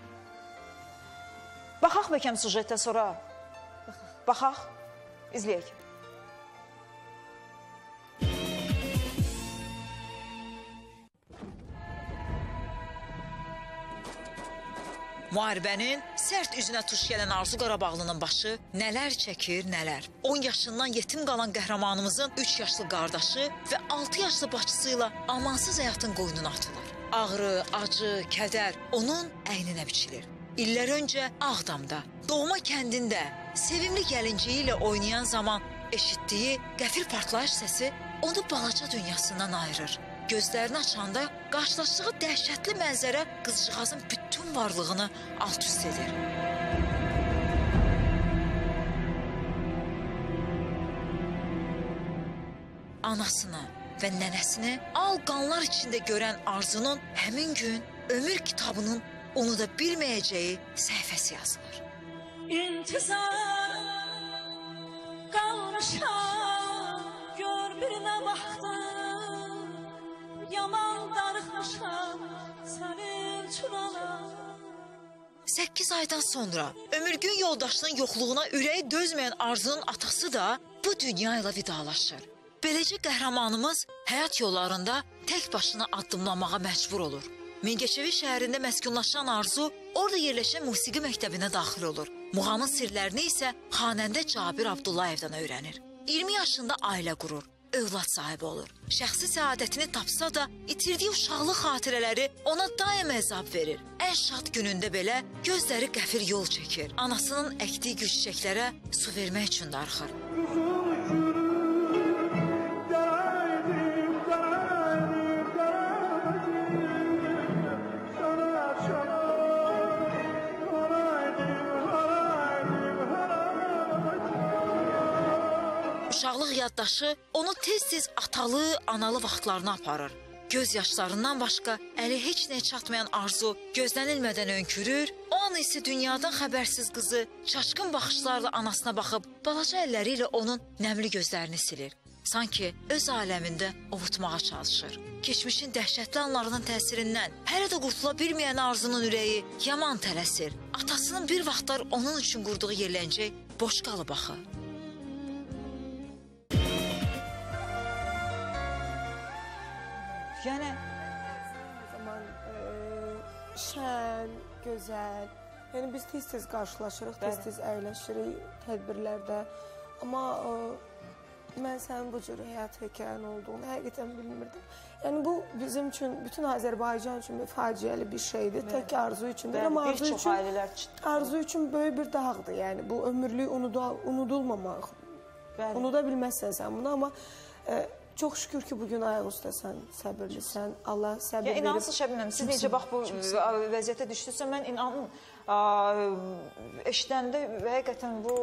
Baxaq bəkəm sujetə sonra. Baxaq, izləyək. Müharibənin sərt üzünə tuş gələn Arzu Qarabağlının başı nələr çəkir, nələr. on yaşından yetim qalan qəhrəmanımızın üç yaşlı qardaşı və altı yaşlı bacısı ilə amansız həyatın qoynuna atılır. Ağrı, acı, kədər onun əyninə biçilir. İllər öncə Ağdamda, doğma kəndində sevimli gəlinciyi ilə oynayan zaman eşitdiyi qəfil partlayış səsi onu balaca dünyasından ayırır. Gözlərini açanda qarşılaşdığı dəhşətli mənzərə qızcığazın bütün varlığını alt-üst edir. Anasını və nənəsini al qanlar içində görən Arzunun həmin gün ömür kitabının unuda bilməyəcəyi səhifəsi yazılır. İntizar qalmışam, gör birinə baxdım, yaman darıxmışam, sənin çurana. səkkiz aydan sonra ömürgün yoldaşının yoxluğuna ürəyi dözməyən Arzunun atası da bu dünya ilə vidalaşır. Beləcə qəhrəmanımız həyat yollarında tək başına addımlamağa məcbur olur. Mingəçevir şəhərində məskunlaşan Arzu orada yerləşən musiqi məktəbinə daxil olur. Muğamın sirlərini isə xanəndə Cabir Abdullayevdən öyrənir. iyirmi yaşında ailə qurur, övlad sahibi olur. Şəxsi səadətini tapsa da itirdiyi uşaqlıq xatirələri ona daim əzab verir. Ən şad günündə belə gözləri qəfil yol çəkir. Anasının əkdiyi gül çiçəklərə su vermək üçün darıxır. Uşaqlıq yaddaşı onu tez-tez atalı, analı vaxtlarına aparır. Göz yaşlarından başqa əli heç nəyə çatmayan Arzu gözlənilmədən önkürür. O an isə dünyadan xəbərsiz qızı çaşqın baxışlarla anasına baxıb balaca əlləri ilə onun nəmli gözlərini silir. Sanki öz aləmində ovutmağa çalışır. Keçmişin dəhşətli anlarının təsirindən hələ də qurtula bilməyən Arzunun ürəyi yaman tələsir. Atasının bir vaxtlar onun üçün qurduğu yerləncək boş qalıb axı. Yəni, zaman şən, gözəl, yəni biz tez-tez qarşılaşırıq, tez-tez əyləşirik tədbirlərdə. Amma mən sənin bu cür həyat hekayən olduğunu həqiqətən bilmirdim. Yəni bu bizim üçün, bütün Azərbaycan üçün bir faciəli bir şeydir. Tək Arzu üçün deyil, amma Arzu üçün, Arzu üçün böyük bir dağdır. Yəni bu ömürlük unudulmamaq. Unuda bilməzsən sən bunu, amma çox şükür ki, bugün ayaq üstəsən, səbirlisən. Allah səbir Ya verib. inansın Şəbnəm, siz necə bax bu vəziyyətə düşdünüzsə, mən inanın eşidəndə həqiqətən bu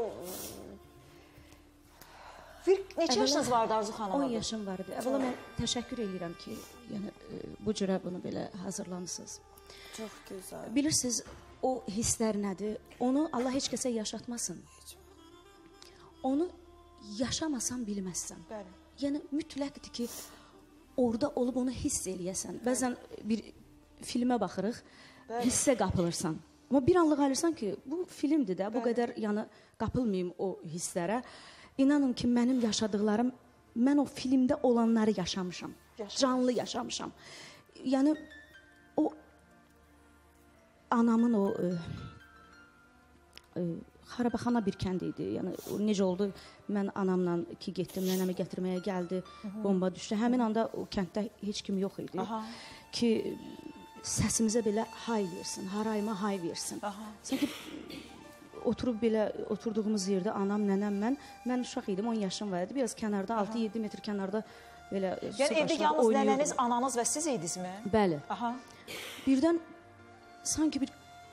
bir neçə yaşınız vardı Arzu xanım? on yaşım vardı. Əvvəla mən təşəkkür edirəm ki, yəni bu cürə bunu belə hazırlamısınız. Çox gözəl. Bilirsiniz, o hisslər nədir? Onu Allah heç kəsə yaşatmasın. Onu yaşamasan bilməzsən. Bəli. Yəni mütləqdir ki, orada olub onu hiss eləyəsən. Bəzən bir filmə baxırıq, Bəli. hissə qapılırsan. Amma bir anlıq alırsan ki, bu filmdir də, bu Bəli. qədər yəni qapılmayım o hisslərə. İnanın ki, mənim yaşadıqlarım, mən o filmdə olanları yaşamışam. Yaşamış. Canlı yaşamışam. Yəni o anamın o e, e, Xarabaxana bir kənd idi. Yəni o necə oldu? Mən anamla ki getdim, nənəmi gətirməyə gəldi, Hı -hı. bomba düşdü. Həmin anda o kənddə heç kim yox idi. Aha. Ki səsimizə belə hay versin, harayıma hay versin. Aha. Sanki oturub belə oturduğumuz yerdə anam, nənəm, mən, mən uşaq idim, on yaşım var idi. Biraz kənarda, altı yeddi metr kənarda belə yəni evdə yalnız nənəniz, ananız və siz idinizmi? Bəli. Aha. Birdən sanki bir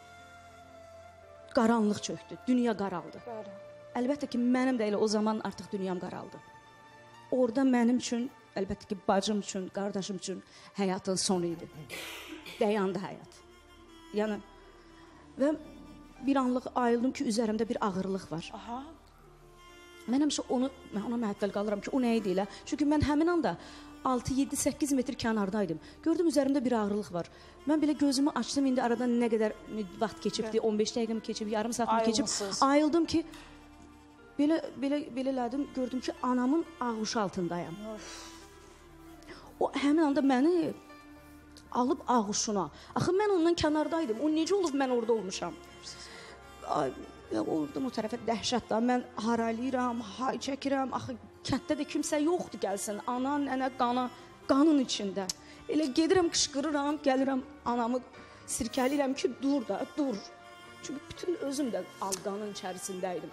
qaranlıq çöktü, dünya qaraldı. Bəli. Əlbəttə ki, mənim də elə o zaman artıq dünyam qaraldı. Orada mənim üçün, əlbəttə ki, bacım üçün, qardaşım üçün həyatın sonu idi. Dayandı həyat. Yəni, və bir anlıq ayıldım ki, üzərimdə bir ağırlıq var. Aha. Mən həmişə onu, mən ona məəttəl qalıram ki, o nə idi elə? Çünki mən həmin anda altı yeddi səkkiz metr kənardaydım. Gördüm üzərimdə bir ağırlıq var. Mən belə gözümü açdım, indi aradan nə qədər vaxt keçibdi, on beş dəqiqəm keçib, yarım saatım keçib. Ayıldım ki, belə, belə, belə elədim, gördüm ki, anamın ağuşu altındayam. Of. O həmin anda məni alıb ağuşuna. Axı mən ondan kənardaydım, o necə olub mən orada olmuşam? Ay, oradan o tərəfə dəhşət da, mən haralayıram, hay çəkirəm, axı kənddə də kimsə yoxdur gəlsin, ana, nənə, qana, qanın içində. Elə gedirəm, qışqırıram, gəlirəm, anamı sirkəliyirəm ki, dur da, dur. Çünki bütün özüm də alqanın içərisindəydim.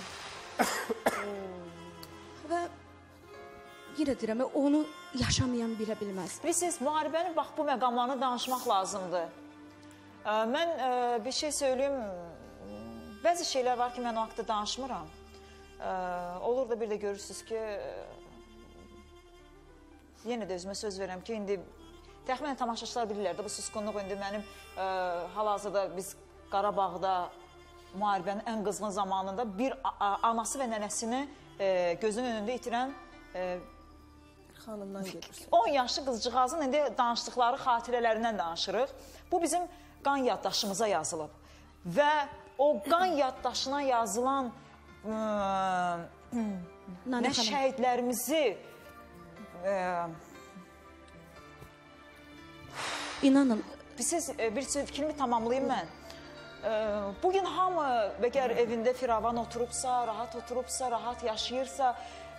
Və yenə deyirəm, onu yaşamayan bilə bilməz. Bilirsiniz, müharibənin bax bu məqamlarını danışmaq lazımdır. Mən bir şey söyleyeyim, bəzi şeylər var ki, mən o haqda danışmıram. Olur da bir də görürsünüz ki, yenə də özümə söz verirəm ki, indi təxminən tamaşaçılar bilirlər də, bu susqunluq indi mənim hal-hazırda biz Qarabağda müharibənin ən qızğın zamanında bir anası və nənəsini gözünün önündə itirən xanımdan gedirsin. on yaşlı qızcığazın indi danışdıqları xatirələrindən danışırıq. Bu bizim qan yaddaşımıza yazılıb. Və o qan yaddaşına yazılan nə şəhidlərimizi İnanın. Siz bir fikrimi tamamlayayım mən. Bugün hamı əgər evində firavan oturubsa, rahat oturubsa, rahat yaşayırsa,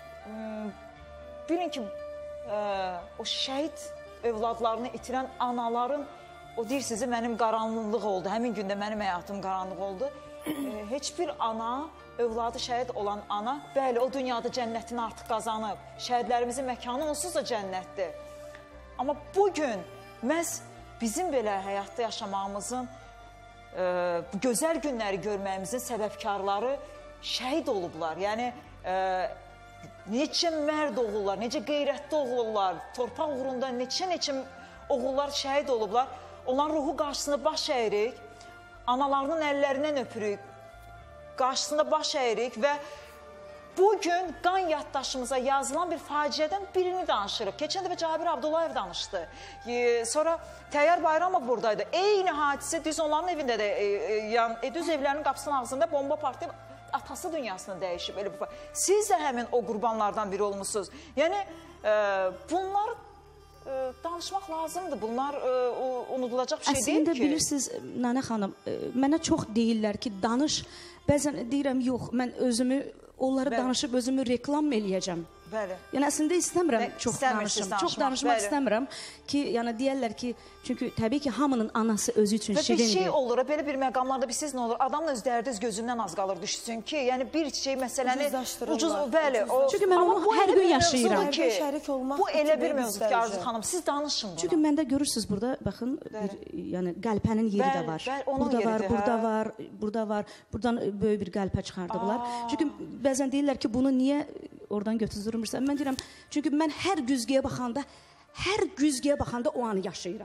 bilin ki, o şəhid övladlarını itirən anaların, o deyir sizi, mənim qaranlıq oldu, həmin gündə mənim həyatım qaranlıq oldu. Heç bir ana, övladı şəhid olan ana, bəli, o dünyada cənnətini artıq qazanıb. Şəhidlərimizin məkanı onsuz da cənnətdir. Amma bugün məhz bizim belə həyatda yaşamağımızın, bu gözəl günləri görməyimizin səbəbkarları şəhid olublar. Yəni, neçə mərd oğullar, necə qeyrətli oğullar, torpaq uğrunda neçə-neçə oğullar şəhid olublar. Onların ruhu qarşısında baş əyirik, analarının əllərindən öpürük, qarşısında baş əyirik və bugün qan yaddaşımıza yazılan bir faciədən birini danışırıq. Keçən dəfə Cabir Abdullayev danışdı. Sonra Təyyar Bayramov buradaydı. Eyni hadisə düz onların evində də, düz evlərinin qapısının ağzında bomba partlayıb atası dünyasını dəyişib. Siz də həmin o qurbanlardan biri olmuşsunuz. Yəni, bunlar danışmaq lazımdır. Bunlar unudulacaq bir şey deyil ki. Əslində bilirsiniz, Nənə xanım, mənə çox deyirlər ki, danış. Bəzən deyirəm, yox, mən özümü, onları danışıb özümü reklam eləyəcəm. Bəli. Yəni əslində istəmirəm Bə- çox istəmirsiniz danışım. Çox danışmaq, danışmaq bəli. istəmirəm ki, yəni deyirlər ki, çünki təbii ki, hamının anası özü üçün Və bir şirindir. şey olur, belə bir məqamlarda bilirsiniz nə olur? Adamın öz dərdi öz gözündən az qalır düşsün ki, yəni bir şey məsələni Ucuzlaşdırırlar. ucuz, bəli. O, Çünki mən amma onu bu hər elə gün bir yaşayıram. mövzudur ki, Hərbi şərik olmaq bu elə bir kimi mövzudur ki, istər Arzu üzrə. xanım, siz danışın bunu. Çünki məndə görürsüz burada, baxın, bir, yəni qəlpənin yeri Bəli, də var. bəli, onun Burada var, yeridir, burada hə. var, burada var. Buradan böyük bir qəlpə çıxardıblar. Çünki bəzən deyirlər ki, bunu niyə oradan götürdürmürsən? Mən deyirəm, çünki mən hər güzgüyə baxanda, hər güzgüyə baxanda o anı yaşayıram.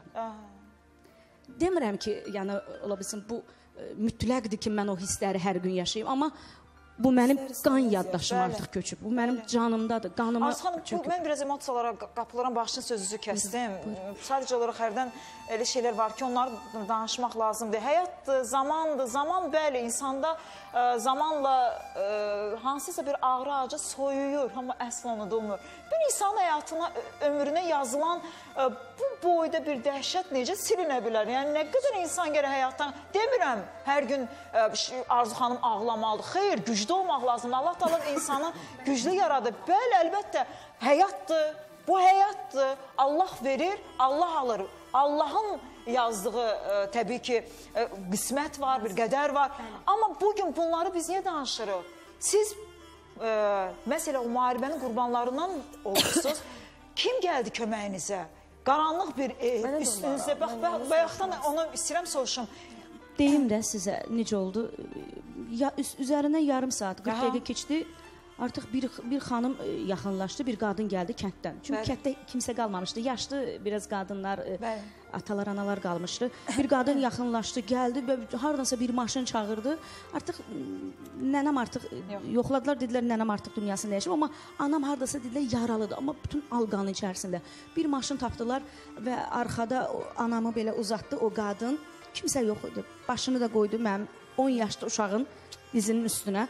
Demirəm ki, yəni ola bilsin bu e, mütləqdir ki, mən o hissləri hər gün yaşayım, amma bu mənim qan yaddaşıma Bəli. artıq köçüb. Bu mənim canımdadır, qanıma Arzu xanım, bu, çöküb. mən biraz emosiyalara qapılaram, başını sözünüzü kəsdim. Sadəcə olaraq hərdən elə şeylər var ki, onları danışmaq lazımdır. Həyatdır, zamandır. Zaman bəli, insanda ə, zamanla ə, hansısa bir ağrı ağacı soyuyur, amma əsl unudulmur. Bir insanın həyatına, ö- ömrünə yazılan ə, bu boyda bir dəhşət necə silinə bilər? Yəni, nə qədər insan gərək həyatdan... Demirəm, hər gün ə, ş- Arzu xanım ağlamalıdır. Xeyr, güclü olmaq lazımdır. Allah taala insanı güclü yaradır. Bəli, əlbəttə, həyatdır. Bu həyatdır. Allah verir, Allah alır. Allahın yazdığı ə, təbii ki, ə, qismət var, bir qədər var. Amma bugün bunları biz niyə danışırıq? Siz ə, məsələ o müharibənin qurbanlarından olursunuz. Kim gəldi köməyinizə? Qaranlıq bir ev üstünüzdə. Bax, bayaqdan onu istəyirəm soruşum. Deyim də sizə necə oldu? Ya, üz- üzərindən yarım saat, qırx Aha. dəqiqə keçdi. Artıq bir, bir xanım e, yaxınlaşdı, bir qadın gəldi kənddən. Çünki Bəli. kənddə kimsə qalmamışdı. Yaşlı biraz qadınlar, e, Bəli. atalar, analar qalmışdı. Bir qadın yaxınlaşdı, gəldi və hardansa bir maşın çağırdı. Artıq m, nənəm artıq e, Yox. yoxladılar, dedilər nənəm artıq dünyasında yaşayır. Amma anam hardasa dedilər yaralıdır. Amma bütün alqanın içərisində. Bir maşın tapdılar və arxada o, anamı belə uzatdı o qadın. Kimsə yox idi. Başını da qoydu mənim on yaşlı uşağın dizinin üstünə.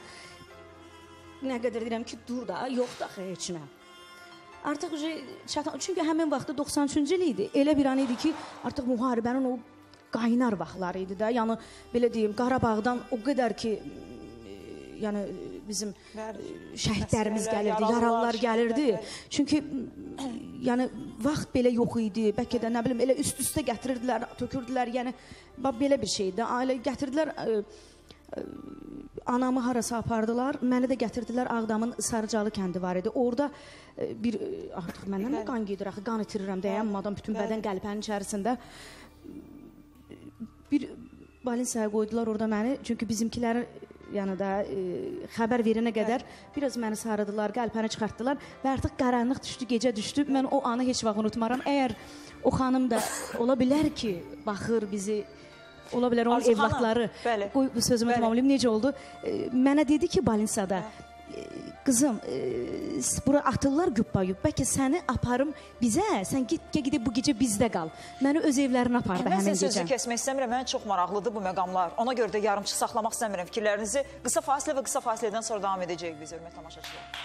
Nə qədər deyirəm ki, dur da, yox da heç nə. Artıq çatan, çünki həmin vaxtda doxsan üçüncü il idi. Elə bir an idi ki, artıq müharibənin o qaynar vaxtları idi da. Yəni belə deyim, Qarabağdan o qədər ki, e, yəni bizim Bəli. e, şəhidlərimiz Əsgərlər, gəlirdi, yaralılar, yaralılar gəlirdi. şəhidlər. Çünki m, yəni vaxt belə yox idi. Bəlkə də nə bilim elə üst-üstə gətirirdilər, tökürdülər. Yəni bax belə bir şeydi. Ailə gətirdilər e, anamı harasa apardılar, məni də gətirdilər Ağdamın Sarıcalı kəndi var idi. Orada e, bir e, artıq məndən də qan gedir axı, qan itirirəm dayanmadan bütün bədən qəlpənin içərisində. Bir balinsaya qoydular orada məni, çünki bizimkilər yəni da e, xəbər verənə qədər biraz məni sarıdılar, qəlpəni çıxartdılar və artıq qaranlıq düşdü, gecə düşdü. Mən o anı heç vaxt unutmaram. Əgər o xanım da ola bilər ki, baxır bizi, ola bilər onun Arzu xanım, evlatları. bəli. Qoy bu sözümü Bəli. tamamlayım. Necə oldu? E, mənə dedi ki, balinsada, e, qızım, e, bura atırlar güppayüb. Bəlkə səni aparım bizə, sən get, gedib bu gecə bizdə qal. Məni öz evlərinə apardı Mən həmin sizin gecə. sözü kəsmək istəmirəm. Mən çox maraqlıdır bu məqamlar. Ona görə də yarımçı saxlamaq istəmirəm fikirlərinizi. Qısa fasilə və qısa fasilədən sonra davam edəcəyik biz, hörmətli tamaşaçılar.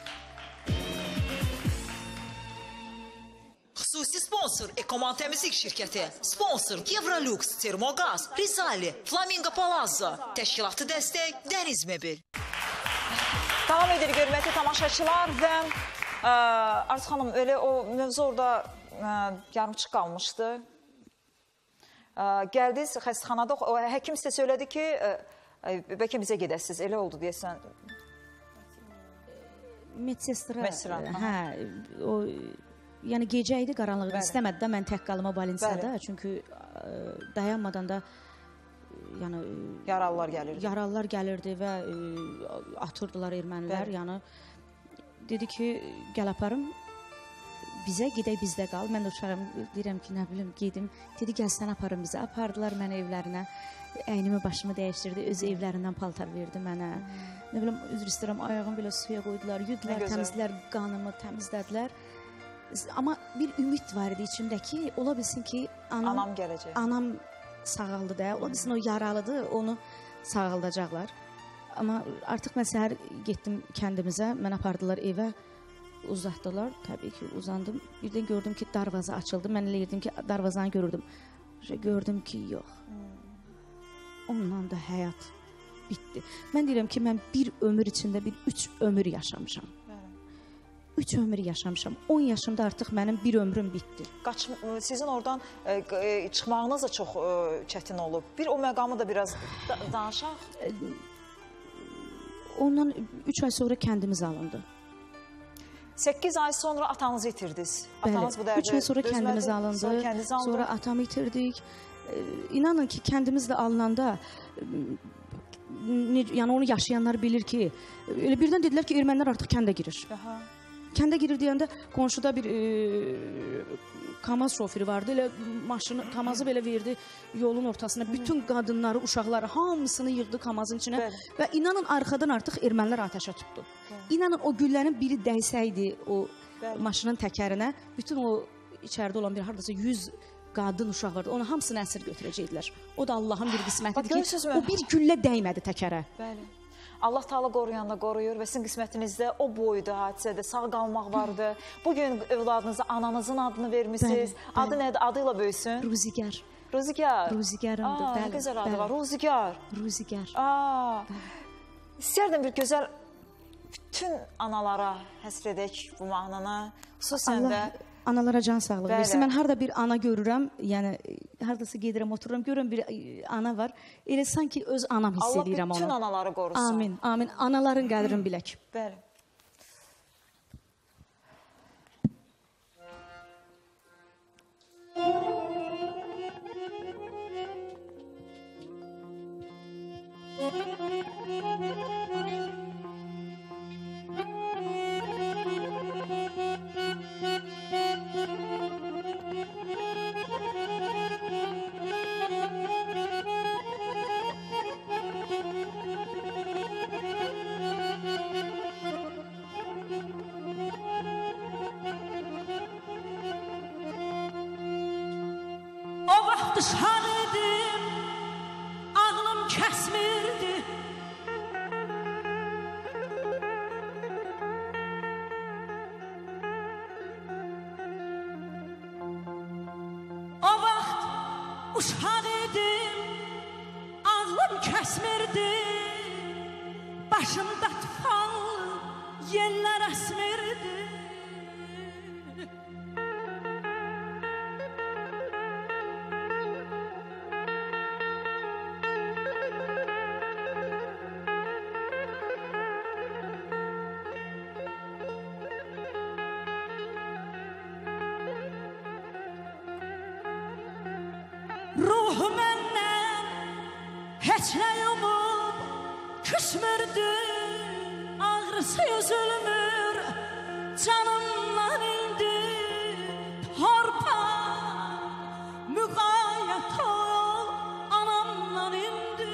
Xüsusi sponsor Ekoman Təmizlik Şirkəti, sponsor Evrolux, Termoqaz, Rizali, Flamingo Palazzo, təşkilatı dəstək Dəniz Mebel. Davam edirik hörmətli tamaşaçılar və ə, Arzu xanım, elə o mövzu orada ə, yarımçıq qalmışdı. Ə, gəldiniz xəstəxanada, o həkim sizə söylədi ki, ə, ə, bəlkə bizə gedəsiniz, elə oldu deyəsən. Medsestra, Medsestra, hə, o yəni gecə idi, qaranlıq idi. Bəli. İstəmədi də mən tək qalma balinsada, Bəli. çünki ə, dayanmadan da yəni Yaralılar gəlirdi. yaralılar gəlirdi və ə, atırdılar ermənilər. Bəli. Yəni dedi ki, gəl aparım bizə, gedək bizdə qal. Mən də uşağım deyirəm ki, nə bilim, gedim. Dedi gəl sən aparım bizə. Apardılar məni evlərinə. Əynimi başımı dəyişdirdi, öz evlərindən paltar verdi mənə. Nə bilim, üzr istəyirəm, ayağımı belə suya qoydular, yudular, Nə gözəl. təmizlədilər, qanımı təmizlədilər. Amma bir ümid var idi içimdəki, ola bilsin ki, anam, Anam gələcək. anam sağaldı da, ola bilsin o yaralıdır, onu sağaldacaqlar. Amma artıq mən səhər getdim kəndimizə, mən apardılar evə, uzatdılar, təbii ki, uzandım. Birdən gördüm ki, darvaza açıldı, mən elə yedim ki, darvazanı görürdüm. Gördüm ki, yox. Ondan da həyat bitdi. Mən deyirəm ki, mən bir ömür içində bir üç ömür yaşamışam. üç ömür yaşamışam. on yaşımda artıq mənim bir ömrüm bitdi. Qaç, sizin oradan e, e, çıxmağınız da çox e, çətin olub. Bir o məqamı da biraz da, danışaq. Ondan üç ay sonra kəndimiz alındı. səkkiz ay sonra atanızı itirdiniz. Atanız bu Bəli, üç ay sonra dözmədi, kəndimiz alındı. Sonra, kəndinizi alındı. Sonra atamı itirdik. E, İnanın ki, kəndimiz də alınanda e, yəni onu yaşayanlar bilir ki, elə birdən dedilər ki, ermənilər artıq kəndə girir. Aha. Kəndə girir deyəndə qonşuda bir e, Kamaz şoförü vardı. Elə maşını, Kamazı belə verdi yolun ortasına. Hı. Bütün qadınları, uşaqları hamısını yığdı Kamazın içinə. Bəli. Və inanın arxadan artıq ermənilər atəşə tutdu. Bəli. İnanın o güllənin biri dəysəydi o Bəli. maşının təkərinə, bütün o içəridə olan bir hardasa yüz qadın uşaq vardı. Onu hamısını əsir götürəcəkdilər. O da Allahın bir qismətidir ki, o bir güllə dəymədi təkərə. Bəli. Allah Taala qoruyanda qoruyur və sizin qismətinizdə o boyda hadisədə sağ qalmaq vardı. Bugün övladınıza ananızın adını vermisiniz. Bəli, bəli. Adı nədir? Adıyla böyüsün. Ruzigar. Ruzigar. Ruzigarımdır. Aa, bəli. Nə gözəl adı bəli. var. Ruzigar. Ruzigar. Aa. İstərdim bir gözəl bütün analara həsr edək bu mahnını. Xüsusən də analara can sağlığı Bəli. versin. Mən harda bir ana görürəm, yəni hardasa gedirəm, otururam, görürəm bir ana var. Elə sanki öz anam hiss Allah edirəm onu. bütün anaları qorusun. Amin, amin. Anaların qədrini bilək. Bəli. O vaxt dışarı idim, ağlım kəsmirdi. O vaxt uşaq idim, ağlım kəsmirdi. Başımda tufan, yellər əsmirdi. Ruhu məndən heç nə yumub küsmürdü. Ağrısı üzülmür, canımdan indi torpaq. Müqayyət ol, anamdan indi.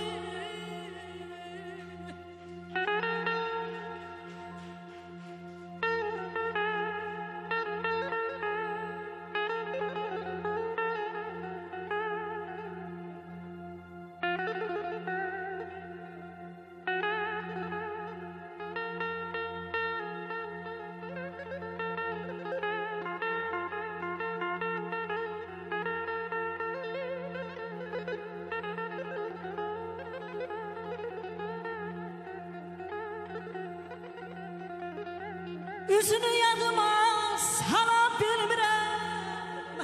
Üzünü yadıma sala bilmirəm.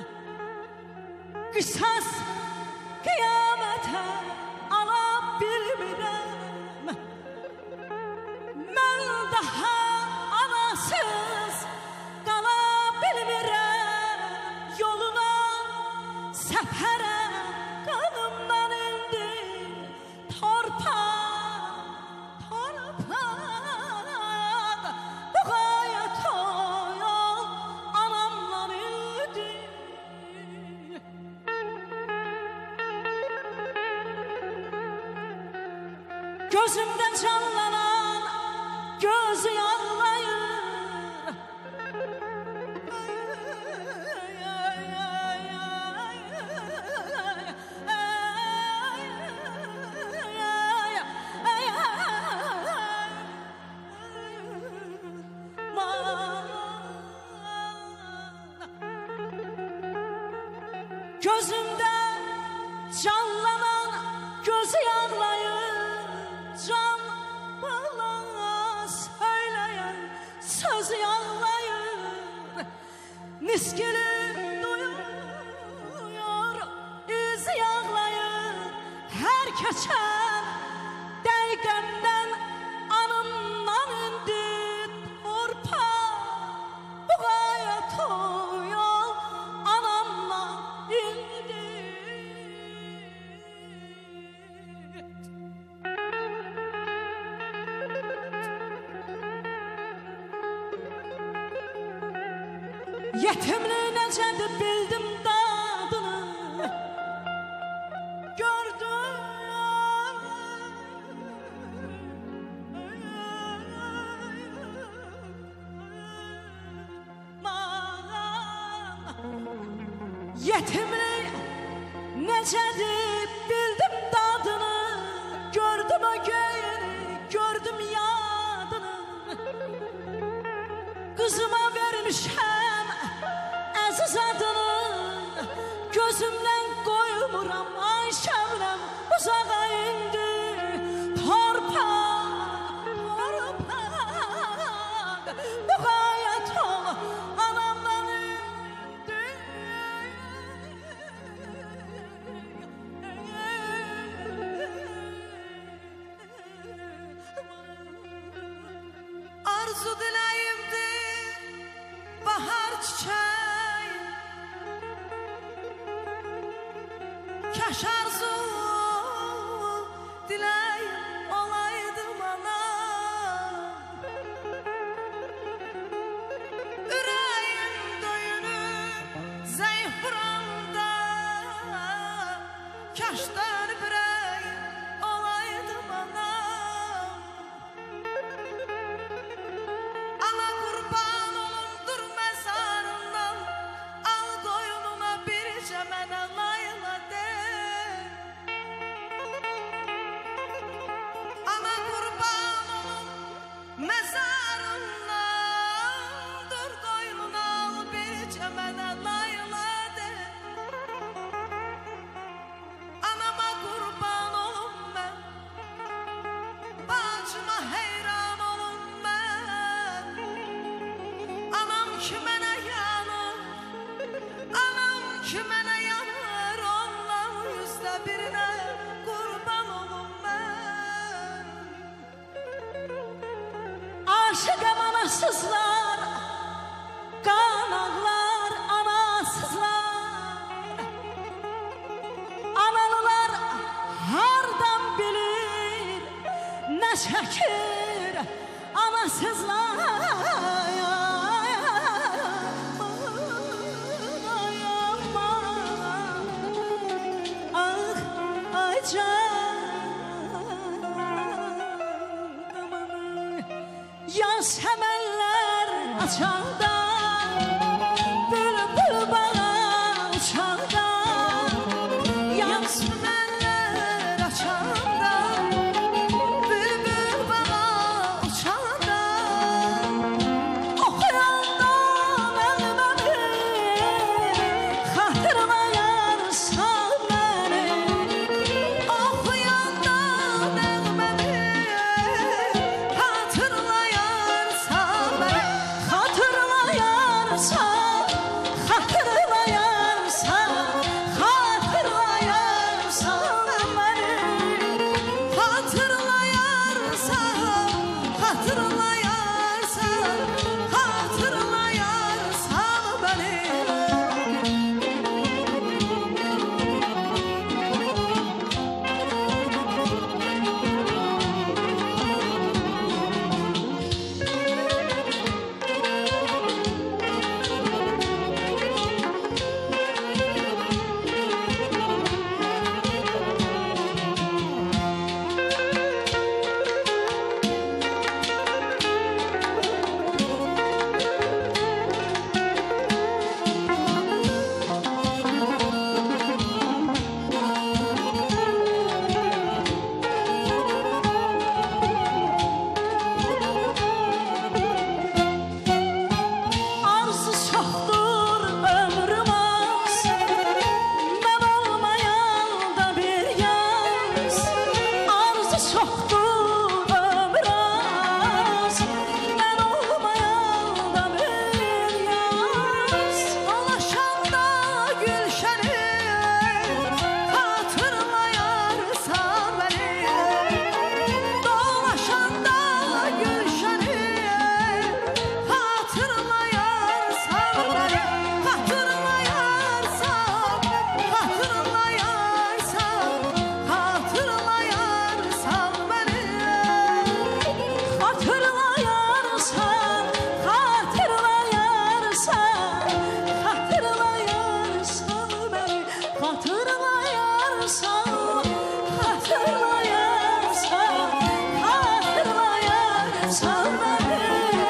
Qisas qiyamətə ala bilmirəm. Mən daha anasız qala bilmirəm. Yoluna səfərə qanımdan indi torpaq, torpaq. Müqayyət ol, anamdan indi. Gözümdən canlanan gözü ağlayır. Gözümdə canlanan gözü ağlayır. Can bana söyleyen sözü ağlayır. Miskilim duyuyor, iz yağlayır her keçen dəqiqəmdən anımdan indi torpaq bu qayət o yol anamla indi. Yetimli necədir bildim dadını, gördüm yetimli necədir bildim dadını, gördüm o göyünü, gördüm yadını. Kızıma vermişəm əziz adını, gözümdən qoymuram ay şəvləm uzağa indi. Torpaq, torpaq, bu qayət ol anamdan indi. Arzu diləyimdir bahar çiçək, kaş arzu diləyim olaydım anam. Ürəyim döyünüb zəif buranda, kaş dönüb ürəyim olaydım anam. Ana qurban olundur məzarından, al qoyununa bircə mənə layla de. Ana qurban olun məzarından, dur qoyununa al bircə mənə layla de. Anama qurban olun mən, bacıma heyran olun mən. Anam ki mənə yanır, anam ki mənə yanır, ondan yüzdə birinə qurban olun mən. Aşıqam anasızlar, qan ağlar anasızlar. Analılar hardan bilir nə çəkir anasızlar. Yaz həmənlər açanda, bülbül bağa uçanda. Yaz həmənlər açanda, bülbül bağa uçanda. Oxuyanda nəğməmi, xatırlayarsan məni. Oxuyanda nəğməmi, xatırlayarsan məni. Xatırlayarsan hatırlayarsan, hatırlayarsan, hatırlayarsan beni,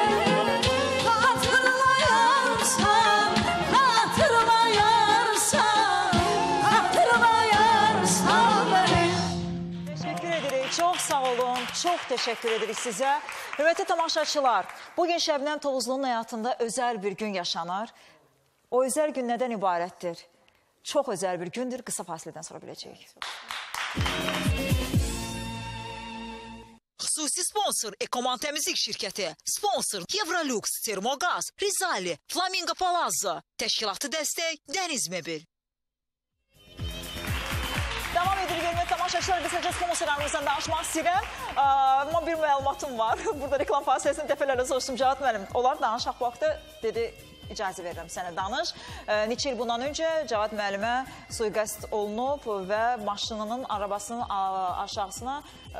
hatırlayarsan, hatırlayarsan, hatırlayarsan beni. Teşekkür edirik. Çok sağ olun. Çok teşekkür edirik sizə. Hörmətli tamaşaçılar, bugün Şəbnəm Tovuzlu'nun həyatında özəl bir gün yaşanır. O özəl gün nədən ibarətdir? Çox özəl bir gündür. Qısa fasilədən sonra biləcəyik. Xüsusi sponsor Ekoman Təmizlik Şirkəti, sponsor Evrolux, Termogaz, Rizali, Flamingo Palazzo, təşkilatı dəstək Dəniz Mebil. Devam edirik hörmətli tamaşaçılar. Qısaca sponsorlarımızdan danışmaq istəyirəm. Amma bir məlumatım var. Burada reklam fasiləsini dəfələrlə soruşdum Cavad müəllim. Onlar danışaq bu haqda dedi, icazə verirəm sənə danış. Neçə il bundan öncə Cavad müəllimə suiqəst olunub və maşınının, arabasının aşağısına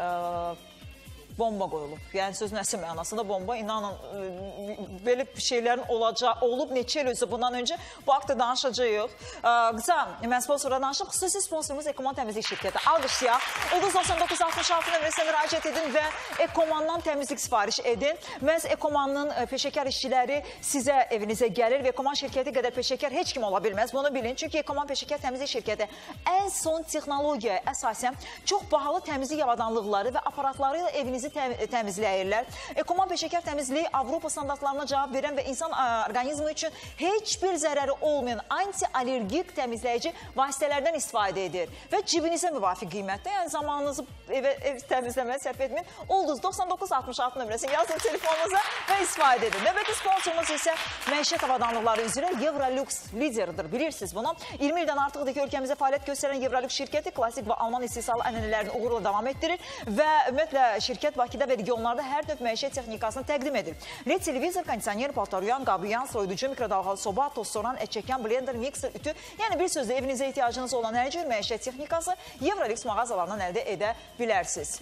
bomba qoyulub. Yəni sözün əsl mənasında bomba. İnanın, belə şeylərin olacağı, olub neçə il özü bundan öncə bu haqda danışacağıq. Qısa, mən sponsorla danışım. Xüsusi sponsorumuz Ekoman Təmizlik Şirkəti. Alqışlayaq. Ulduz doxsan doqquz altmış altı nömrəsinə müraciət edin və Ekomandan təmizlik sifariş edin. Məhz Ekomanın peşəkar işçiləri sizə evinizə gəlir və Ekoman şirkəti qədər peşəkar heç kim ola bilməz. Bunu bilin. Çünki Ekoman Peşəkar Təmizlik Şirkəti ən son texnologiyaya əsasən çox bahalı təmizlik avadanlıqları və aparatları ilə evinizi təmizləyirlər. Ekoman peşəkar təmizliyi Avropa standartlarına cavab verən və insan orqanizmi üçün heç bir zərəri olmayan anti-allergik təmizləyici vasitələrdən istifadə edir və cibinizə müvafiq qiymətdə, yəni zamanınızı evə, ev təmizləməyə sərf etməyin. Ulduz doxsan doqquz altmış altı nömrəsini yazın telefonunuza və istifadə edin. Növbəti sponsorumuz isə məişət avadanlıqları üzrə Evrolux lideridir. Bilirsiniz bunu. iyirmi ildən artıqdır ki, ölkəmizə fəaliyyət göstərən Evrolux şirkəti klasik və Alman istehsalı ənənələrini uğurla davam etdirir və ümumiyyətlə şirkət Bakıda və regionlarda hər növ məişət texnikasını təqdim edir. L E D televizor, kondisioner, paltaryan, qabıyan, soyuducu, mikrodalğalı soba, tostoran, et çəkən, blender, mikser, ütü, yəni bir sözlə evinizə ihtiyacınız olan hər cür məişət texnikası Evrolux mağazalarından əldə edə bilərsiniz.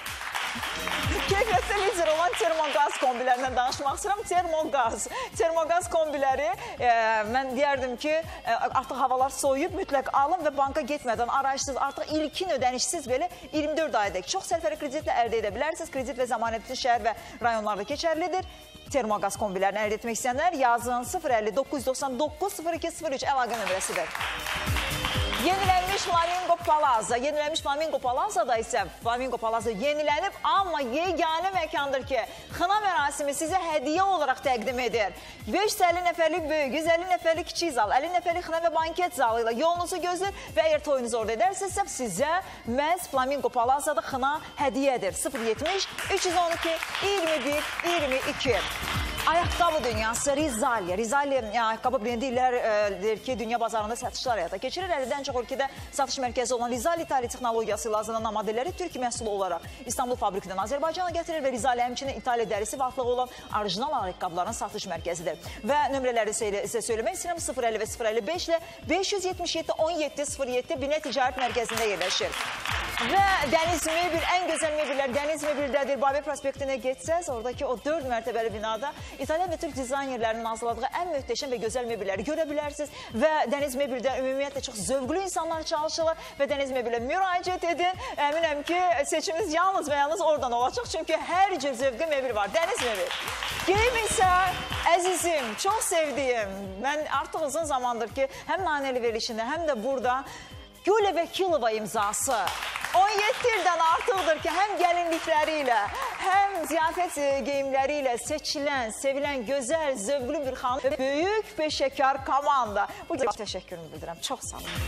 Keyfiyyətli lider olan termogaz kombilərindən danışmaq istəyirəm. Termogaz. Termogaz kombiləri, e, mən deyərdim ki, e, artıq havalar soyub, mütləq alın və banka getmədən arayışsız, artıq ilkin ödənişsiz belə iyirmi dörd aydək çox sərfəli kreditlə əldə edə bilərsiniz. Kredit və zəmanət bütün şəhər və rayonlarda keçərlidir. Termogaz kombilərini əldə etmək istəyənlər yazın sıfır əlli doqquz yüz doxsan doqquz sıfır iki sıfır üç əlaqə nömrəsidir. Yenilənmiş Flamingo Palazzo. Yenilənmiş Flamingo Palazzo'da isə Flamingo Palazzo yenilənib, amma yeganə məkandır ki, xına mərasimi sizə hədiyyə olaraq təqdim edir. beş yüz əlli nəfərlik böyük, yüz əlli nəfərlik kiçik zal, əlli nəfərlik xına və banket zalı ilə yolunuzu gözləyir və əgər toyunuzu orada edərsinizsə, sizə məhz Flamingo Palazzo'da xına hədiyyədir. sıfır yetmiş üç yüz on iki iyirmi bir iyirmi iki. Ayaqqabı dünyası Rizali. Rizali ayaqqabı brendi illərdir ki, dünya bazarında satışlar həyata keçirir. əllidən çox ölkədə satış mərkəzi olan Rizali İtali texnologiyası ilə hazırlanan modelləri Türk məhsulu olaraq İstanbul fabrikindən Azərbaycana gətirir və Rizali həmçinin İtaliya dərisi və atlığı olan orijinal ayaqqabıların satış mərkəzidir. Və nömrələri sizə söyləmək istəyirəm sıfır əlli və sıfır əlli beş ilə beş yüz yetmiş yeddi on yeddi sıfır yeddi Binə Ticarət Mərkəzində yerləşir. Və Dəniz Mebil, ən gözəl mebillər Dəniz Mebildədir. Babə prospektinə getsəz, oradakı o dörd mərtəbəli binada İtalyan və Türk dizaynerlərinin hazırladığı ən möhtəşəm və gözəl mebilləri görə bilərsiniz. Və Dəniz Mebildə ümumiyyətlə çox zövqlü insanlar çalışırlar və Dəniz Mebilə müraciət edin. Əminəm ki, seçiminiz yalnız və yalnız oradan olacaq. Çünki hər cür zövqlü mebil var. Dəniz Mebil. Geyim isə əzizim, çox sevdiyim. Mən artıq uzun zamandır ki, həm naneli verilişində, həm də burada Gülə Vəkilova imzası on yeddi ildən artıqdır ki, həm gəlinlikləri ilə, həm ziyafət geyimləri ilə seçilən, sevilən, gözəl, zövqlü bir xanım, böyük peşəkar komanda. Bu gün təşəkkürümü bildirəm. Çox sağ olun.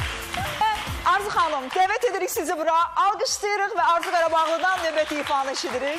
Arzu xanım, dəvət edirik sizi bura. Alqışlayırıq və Arzu Qarabağlıdan növbəti ifanı eşidirik.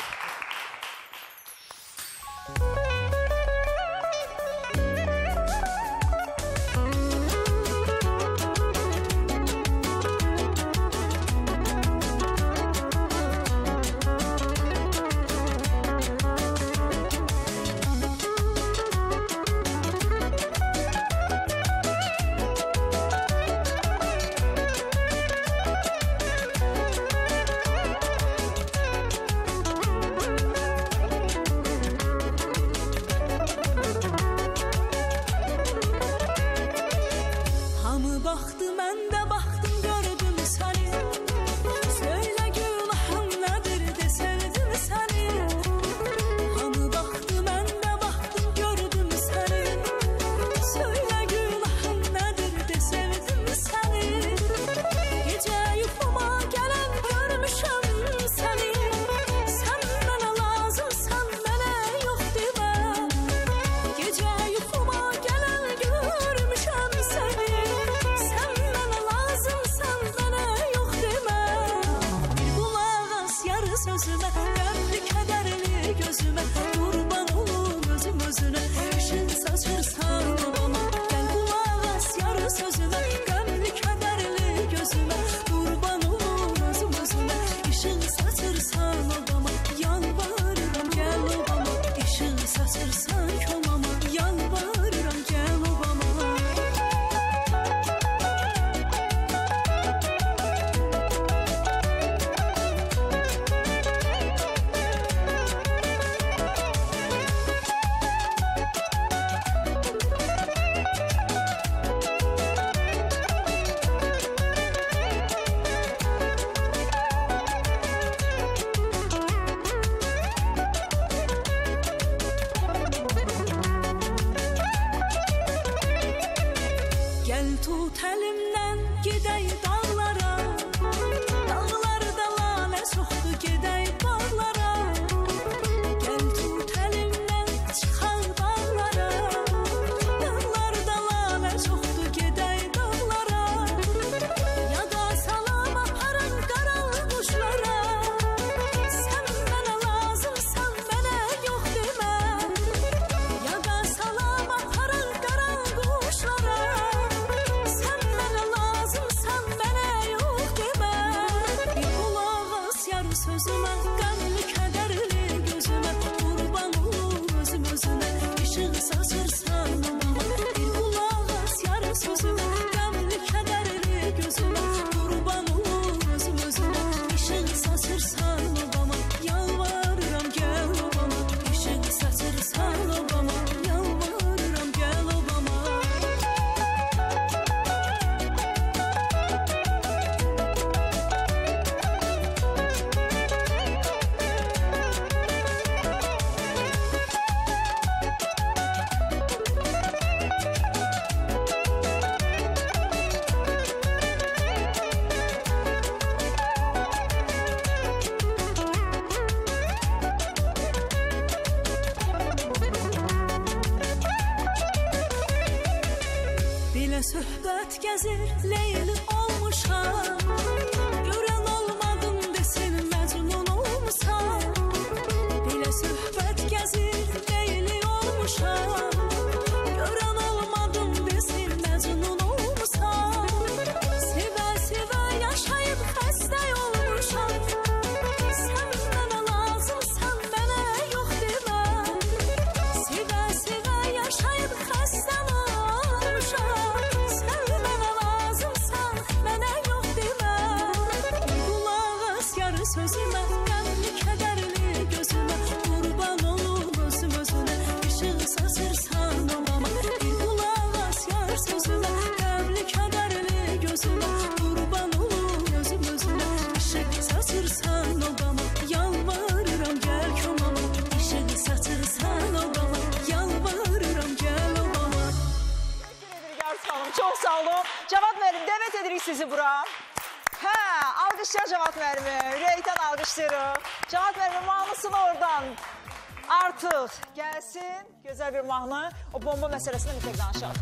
söhbət gəzir, Leyli olmuşam. Görən olmadım desin, Məcnun olmuşam. Belə söhbət gəzir, Leyli olmuşam. Görən olmadım desin, Məcnun olmuşam. Sevə sevə yaşayıb xəstə olmuşam. Sən mənə lazımsan, mənə yox demə. Sevə sevə yaşayıb xəstə olmuşam. Sən mənə lazımsan, mənə yox demə. Qulaq as yarı sözümə, qəmli kədərli gözümə. Qurban olum özüm özünə, işıq saçırsan olama. Bir qulaq as yarı sözümə, qəmli kədərli gözümə. Qurban olum özüm özünə, işıq saçırsan olama. Yalvarıram gəl komama, işıq saçırsan olama. Yalvarıram gəl olama. Yarısı Hanım, çox sağ olun. Cavad müəllim, dəvət edirik sizi bura. Hə, alqışlayaq Cavad müəllimi, ürəkdən alqışlayırıq. Cavad müəllimin mahnısını oradan artıq gəlsin. Gözəl bir mahnı. O bomba məsələsində mütləq danışaq.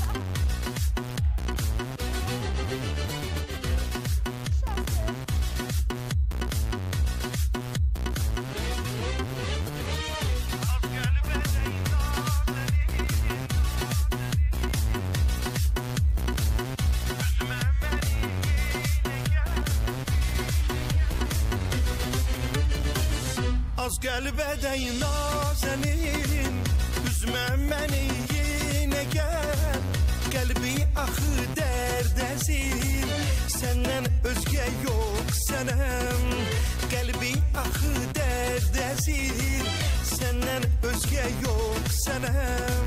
Az qəlbə dəyin nazenin, üzmə məni yenə gəl. Qəlbi axı dərdəzir, səndən özgə yox sənəm. Qəlbi axı dərdəzir, səndən özgə yox sənəm.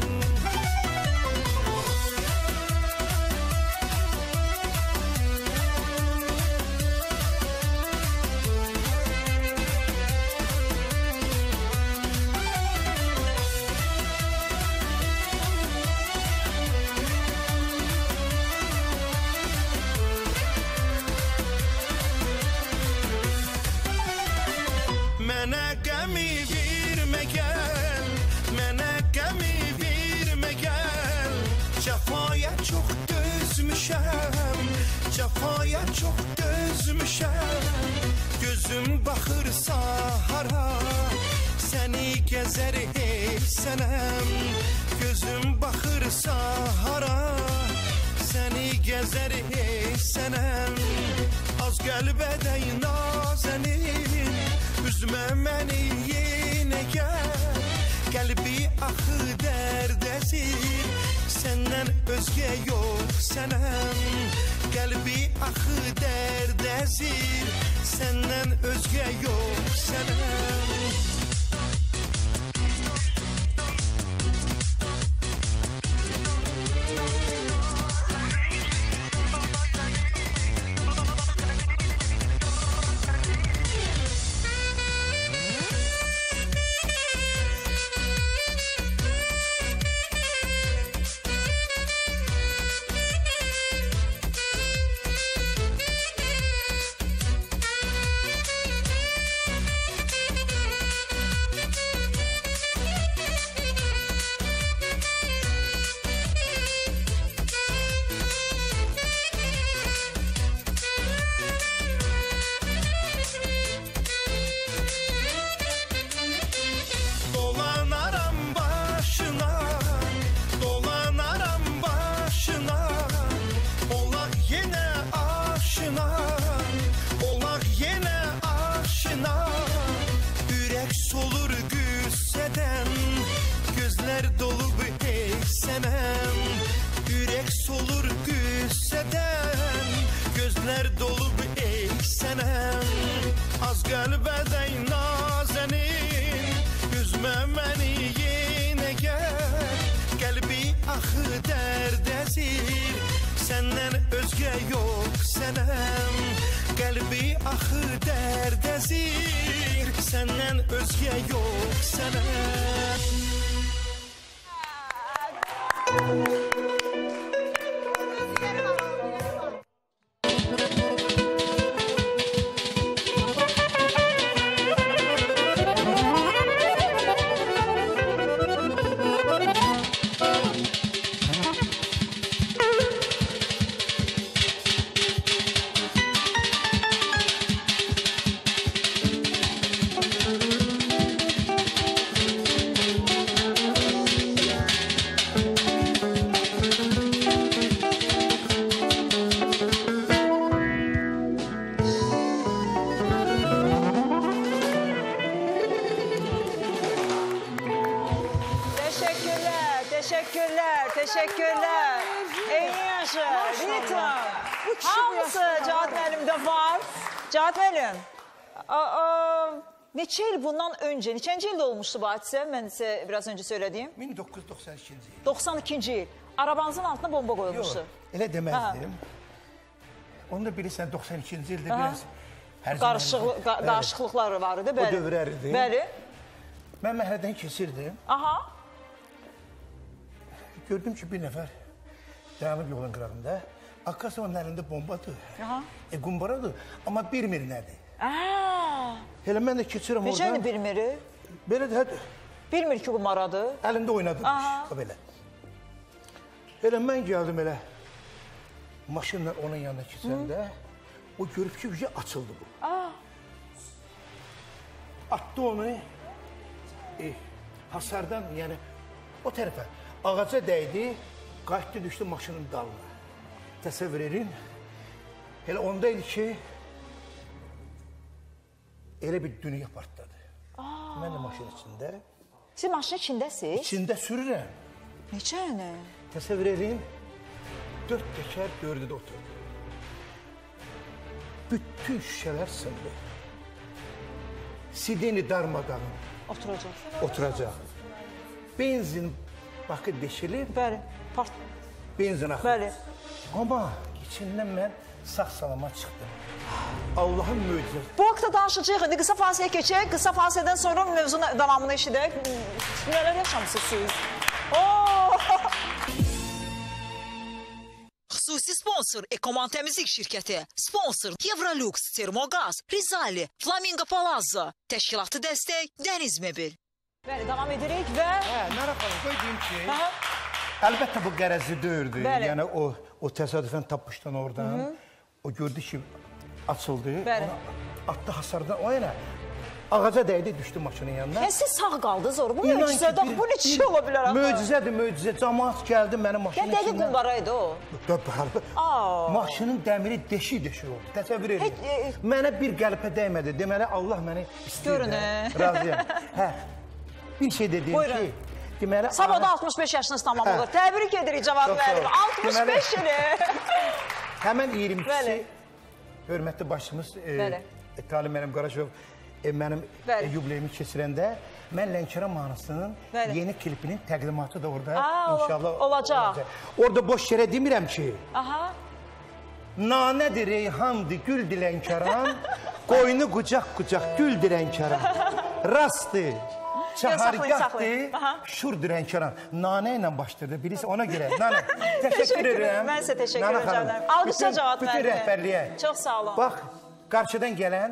Mənə qəmi vermə gəl, mənə qəmi vermə gəl. Cəfaya çox dözmüşəm, cəfaya çox dözmüşəm. Gözüm baxır sahara, səni gəzər ey sənəm. Gözüm baxır sahara, səni gəzər ey sənəm. Az qəlbə dəyin nazenin, üzmə məni yenə gəl. Qəlbi axı dərdəzir, səndən özgə yox sənəm. Qəlbi axı dərdəzir, səndən özgə yox sənəm. Səndən özgə yox sənəm. Teşekkürler. Eyni yaşı, ritim. Hamısı Cahit müəllimdə var. Cahit müəllim, neçə il bundan öncə, neçənci ildə olmuşdu bu hadisə? Mən sizə biraz öncə söylədiyim. min doqquz yüz doxsan ikinci il. doxsan ikinci il. Arabanızın altına bomba qoyulmuşdu. Yox, elə deməzdim. Onu da bilirsən, doxsan ikinci ildə biraz qarışıqlıqlar var idi. O dövrər idi. Bəli. Mən məhəllədən keçirdim. Aha. Gördüm ki, bir nəfər dayanıb yolun qırağında. Akasovanın əlində bombadır. E, qumbaradır. Amma bilmir nədir. Elə mən də keçirəm oradan. Necə bilmir? Belə də bilmir ki, qumbaradır. Əlində oynadırmış. Belə. Elə mən gəldim elə. Maşınla onun yanına keçəndə o görüb ki, bir şey açıldı bu. Atdı onu e, hasardan, yəni o tərəfə ağaca dəydi, qayıtdı, düşdü maşının dalına. Təsəvvür edin, elə onda idi ki, elə bir dünya partladı. Mən də maşın içində. Siz maşın içindəsiz? İçində sürürəm. Neçə nə? Təsəvvür edin, dörd təkər dördü də oturdu. Bütün şüşələr sındı. Sideni darmadağın. Oturacaq. Oturacaq. Benzin bakı deşilib. Bəli. Part. Benzin axır. Bəli. Amma içindən mən sağ salama çıxdım. Allahın möcüzəsi. Bu haqda danışacağıq. İndi qısa fasilə keçək. Qısa fasilədən sonra mövzunun davamını eşidək. Nələr yaşamısınız siz? Xüsusi sponsor Ekoman Təmizlik Şirkəti, sponsor Evrolux, Termogaz, Rizali, Flamingo Palazzo, təşkilatı dəstək Dəniz Mebil. Bəli, davam edirik və... Hə, Nərə xanım, qoy deyim ki, əlbəttə bu qərəzli döyürdü. Yəni o, o təsadüfən tapmışdan oradan, o gördü ki, açıldı, atdı hasardan, o yana ağaca dəydi, düşdü maşının yanına. Hə, siz sağ qaldınız orada, bu möcüzədən, bu neçə ola bilər? Möcüzədir, möcüzə, cəmaat gəldi mənim maşının içindən. Nə dəqiq qumbaraydı o? Maşının dəmiri deşik-deşik oldu, təsəvvür edin. Mənə bir qəlpə dəymədi, deməli Allah məni istəyir də, razıyam. Hə, bir şey de deyim ki, deməli... Sabahda altmış beş yaşınız tamam olur. Təbrik edirik cavab verim. altmış beş ili. Həmən iyirmi ikisi hörmətli başımız Talim mənim Qaraşov mənim yubileyimi keçirəndə mən Lənkəran mahnısının yeni klipinin təqdimatı da orada inşallah olacaq. Orada boş yerə demirəm ki, nanədir, reyhandır, güldür Lənkəran, qoynu qucaq-qucaq güldür Lənkəran, rastdır. Çahargahdır, şurdur Lənkəran. Nanə ilə başlayırdı, bilirsə ona görə. Nanə, təşəkkür edirəm. Mən sizə təşəkkür edirəm. Alqışa cavab bütün rəhbərliyə. Çox sağ olun. Bax, qarşıdan gələn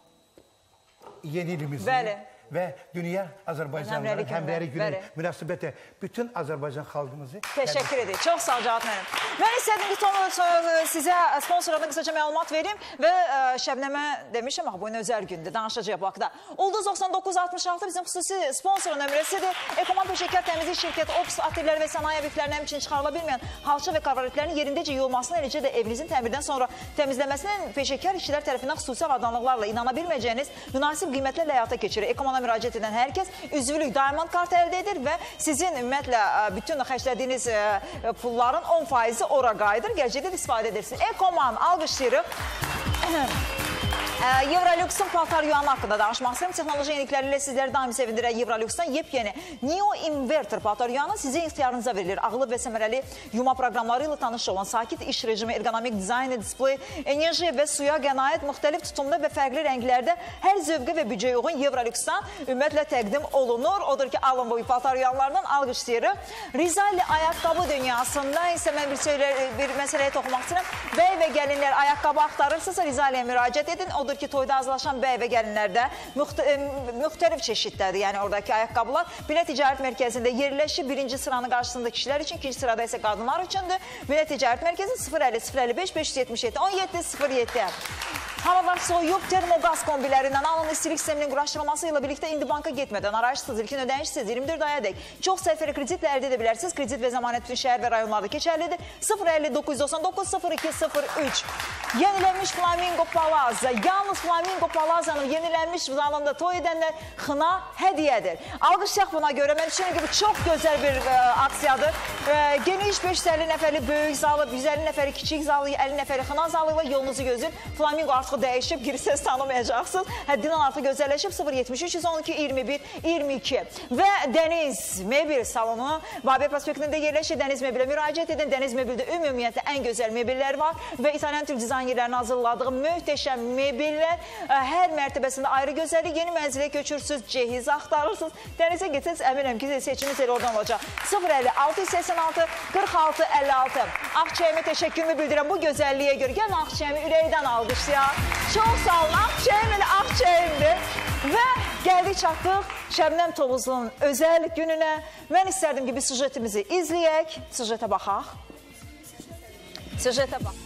yeni ilimizi və dünya Azərbaycanlıları həmrəli günü münasibəti bütün Azərbaycan xalqımızı təşəkkür edirik. Çox sağ ol Cavab mənim. Mən istədim ki, sizə sponsorlardan qısaca məlumat verim və Şəbnəmə demişəm, bu gün özəl gündür, danışacaq bu haqda. Ulduz doxsan doqquz altmış altı bizim xüsusi sponsor nömrəsidir. Ekoman Peşəkar Təmizlik Şirkəti Ops otelləri və sənaye obyektlərindən üçün çıxarıla bilməyən halça və karvaletlərin yerindəcə yuyulmasını, eləcə də evinizin təmirdən sonra təmizləməsinin peşəkar işçilər tərəfindən xüsusi avadanlıqlarla inana bilməyəcəyiniz münasib qiymətlərlə həyata keçirir. Ekomana müraciət edən hər kəs üzvülük Diamond kart əldə edir və sizin ümumiyyətlə bütün xərclədiyiniz pulların on faizi ora qayıdır. Gələcəkdə istifadə edirsiniz. Ekoman alqışlayırıq. Evrolux'un paltar yuanı haqqında danışmaq istəyirəm. Texnoloji yenilikləri ilə sizləri daim sevindirən Evrolux'dan yepyeni Neo Inverter paltar yuanı sizin ixtiyarınıza verilir. Ağlı və səmərəli yuma proqramları ilə tanış olan sakit iş rejimi, ergonomik dizaynı, display, enerji və suya qənaət müxtəlif tutumda və fərqli rənglərdə hər zövqə və büdcəyə uyğun Evrolux'dan ümumiyyətlə təqdim olunur. Odur ki, alın boyu paltar yuanlardan alqışlayırıq. Rizali ayaqqabı dünyasında isə mən bir, bir məsələyə toxumaq istəyirəm. Bəy və gəlinlər ayaqqabı axtarırsınızsa Rizaliyə müraciət edin. Odur ki, toyda hazırlaşan bəy və gəlinlərdə müxtəlif çeşidlədir, yəni oradakı ayaqqabılar. Bilə Ticarət Mərkəzində yerləşir. Birinci sıranın qarşısında kişilər üçün, ikinci sırada isə qadınlar üçündür. Bilə Ticarət Mərkəzi sıfır əlli sıfır əlli beş beş yüz yetmiş yeddi on yeddi sıfır yeddi. Havalar soyub, termoqaz kombilərindən alın istilik sisteminin quraşdırılması ilə birlikdə indi banka getmədən arayışsız, ilkin ödənişsiz iyirmi dörd aya dək çox sərfəli kreditlə əldə edə bilərsiniz. Kredit və zəmanət bütün şəhər və rayonlarda keçərlidir. sıfır əlli doqquz yüz doxsan doqquz sıfır iki sıfır üç. Yenilənmiş Flamingo Palaza. Yalnız Flamingo Palazanın yenilənmiş zalında toy edənlər xına hədiyyədir. Alqışlayaq buna görə. Mən düşünürəm ki, bu çox gözəl bir ə, aksiyadır. Ə, geniş beş yüz əlli nəfərli böyük zalı, yüz əlli nəfərli kiçik zalı, əlli nəfərli xına zalı ilə yolunuzu gözün. Flamingo artıq dəyişib, girsəz tanımayacaqsınız. Həddindən artıq gözəlləşib sıfır yetmiş üç yüz on iki iyirmi bir iyirmi iki. Və Dəniz Mebel salonu Babək prospektində yerləşir. Dəniz Mebelə müraciət edin. Dəniz Mebeldə ümumiyyətlə ən gözəl mebellər var və İtalyan Türk dizaynerlərin hazırladığı möhtəşəm mebellər. Hər mərtəbəsində ayrı gözəllik. Yeni mənzilə köçürsünüz, cehiz axtarırsınız. Dənizə getsəniz, əminəm ki, seçiminiz elə oradan olacaq. sıfır əlli altı yüz səksən altı qırx altı əlli altı. Ağçəyimə təşəkkürümü bildirəm bu gözəlliyə görə. Gəlin Ağçəyimi ürəkdən alqışlayaq. Çox sağ olun. Ağçəyim elə Ağçəyimdir. Və gəldik çatdıq Şəbnəm Tovuzlu'nun özəl gününə. Mən istərdim ki, bir sujetimizi izləyək. Sujetə baxaq. Sujetə bax.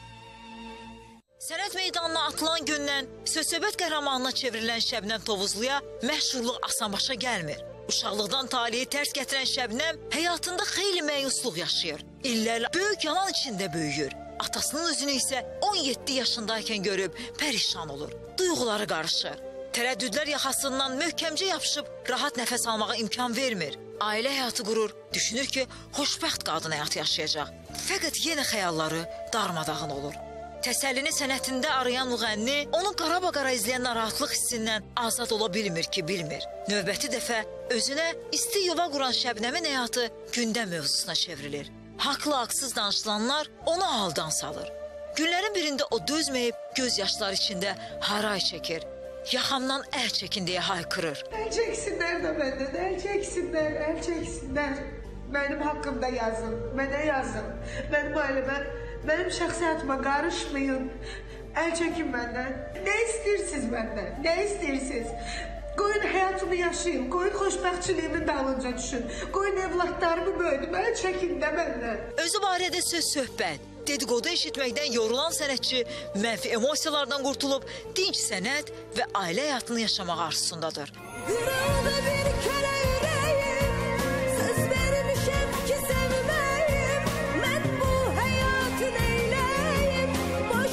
Sənət meydanına atılan gündən söz-söhbət qəhrəmanına çevrilən Şəbnəm Tovuzluya məşhurluq asan başa gəlmir. Uşaqlıqdan taliyi tərs gətirən Şəbnəm həyatında xeyli məyusluq yaşayır. İllərlə böyük yalan içində böyüyür. Atasının özünü isə on yeddi yaşındaykən görüb pərişan olur. Duyğuları qarışır. Tərəddüdlər yaxasından möhkəmcə yapışıb rahat nəfəs almağa imkan vermir. Ailə həyatı qurur, düşünür ki, xoşbəxt qadın həyatı yaşayacaq. Fəqət yenə xəyalları darmadağın olur. Təsəllini sənətində arayan müğənni onun qara-qara izləyən narahatlıq hissindən azad ola bilmir ki, bilmir. Növbəti dəfə özünə isti yuva quran Şəbnəmin həyatı gündəm mövzusuna çevrilir. Haqlı-haqsız danışılanlar onu haldan salır. Günlərin birində o dözməyib göz yaşları içində haray çəkir. Yaxamdan əl çəkin deyə haykırır. Əl çəksinlər də məndən, əl çəksinlər, əl çəksinlər. Mənim haqqımda yazın, mənə yazın. Mənim ailəmə, mənim şəxsi həyatıma qarışmayın. Əl çəkin məndən. Nə istəyirsiniz məndən? Nə istəyirsiniz? Qoyun həyatımı yaşayın, qoyun xoşbəxtçiliyimin dalınca düşün. Qoyun evlatlarımı böyüdüm, əl çəkin də məndən. Özü barədə söz-söhbət, dedikodu eşitməkdən yorulan sənətçi mənfi emosiyalardan qurtulub dinç sənət və ailə həyatını yaşamaq arzusundadır. Qırıldı bir kərə ürəyim, söz vermişəm ki sevməyim, mən bu həyatı neyləyim, boş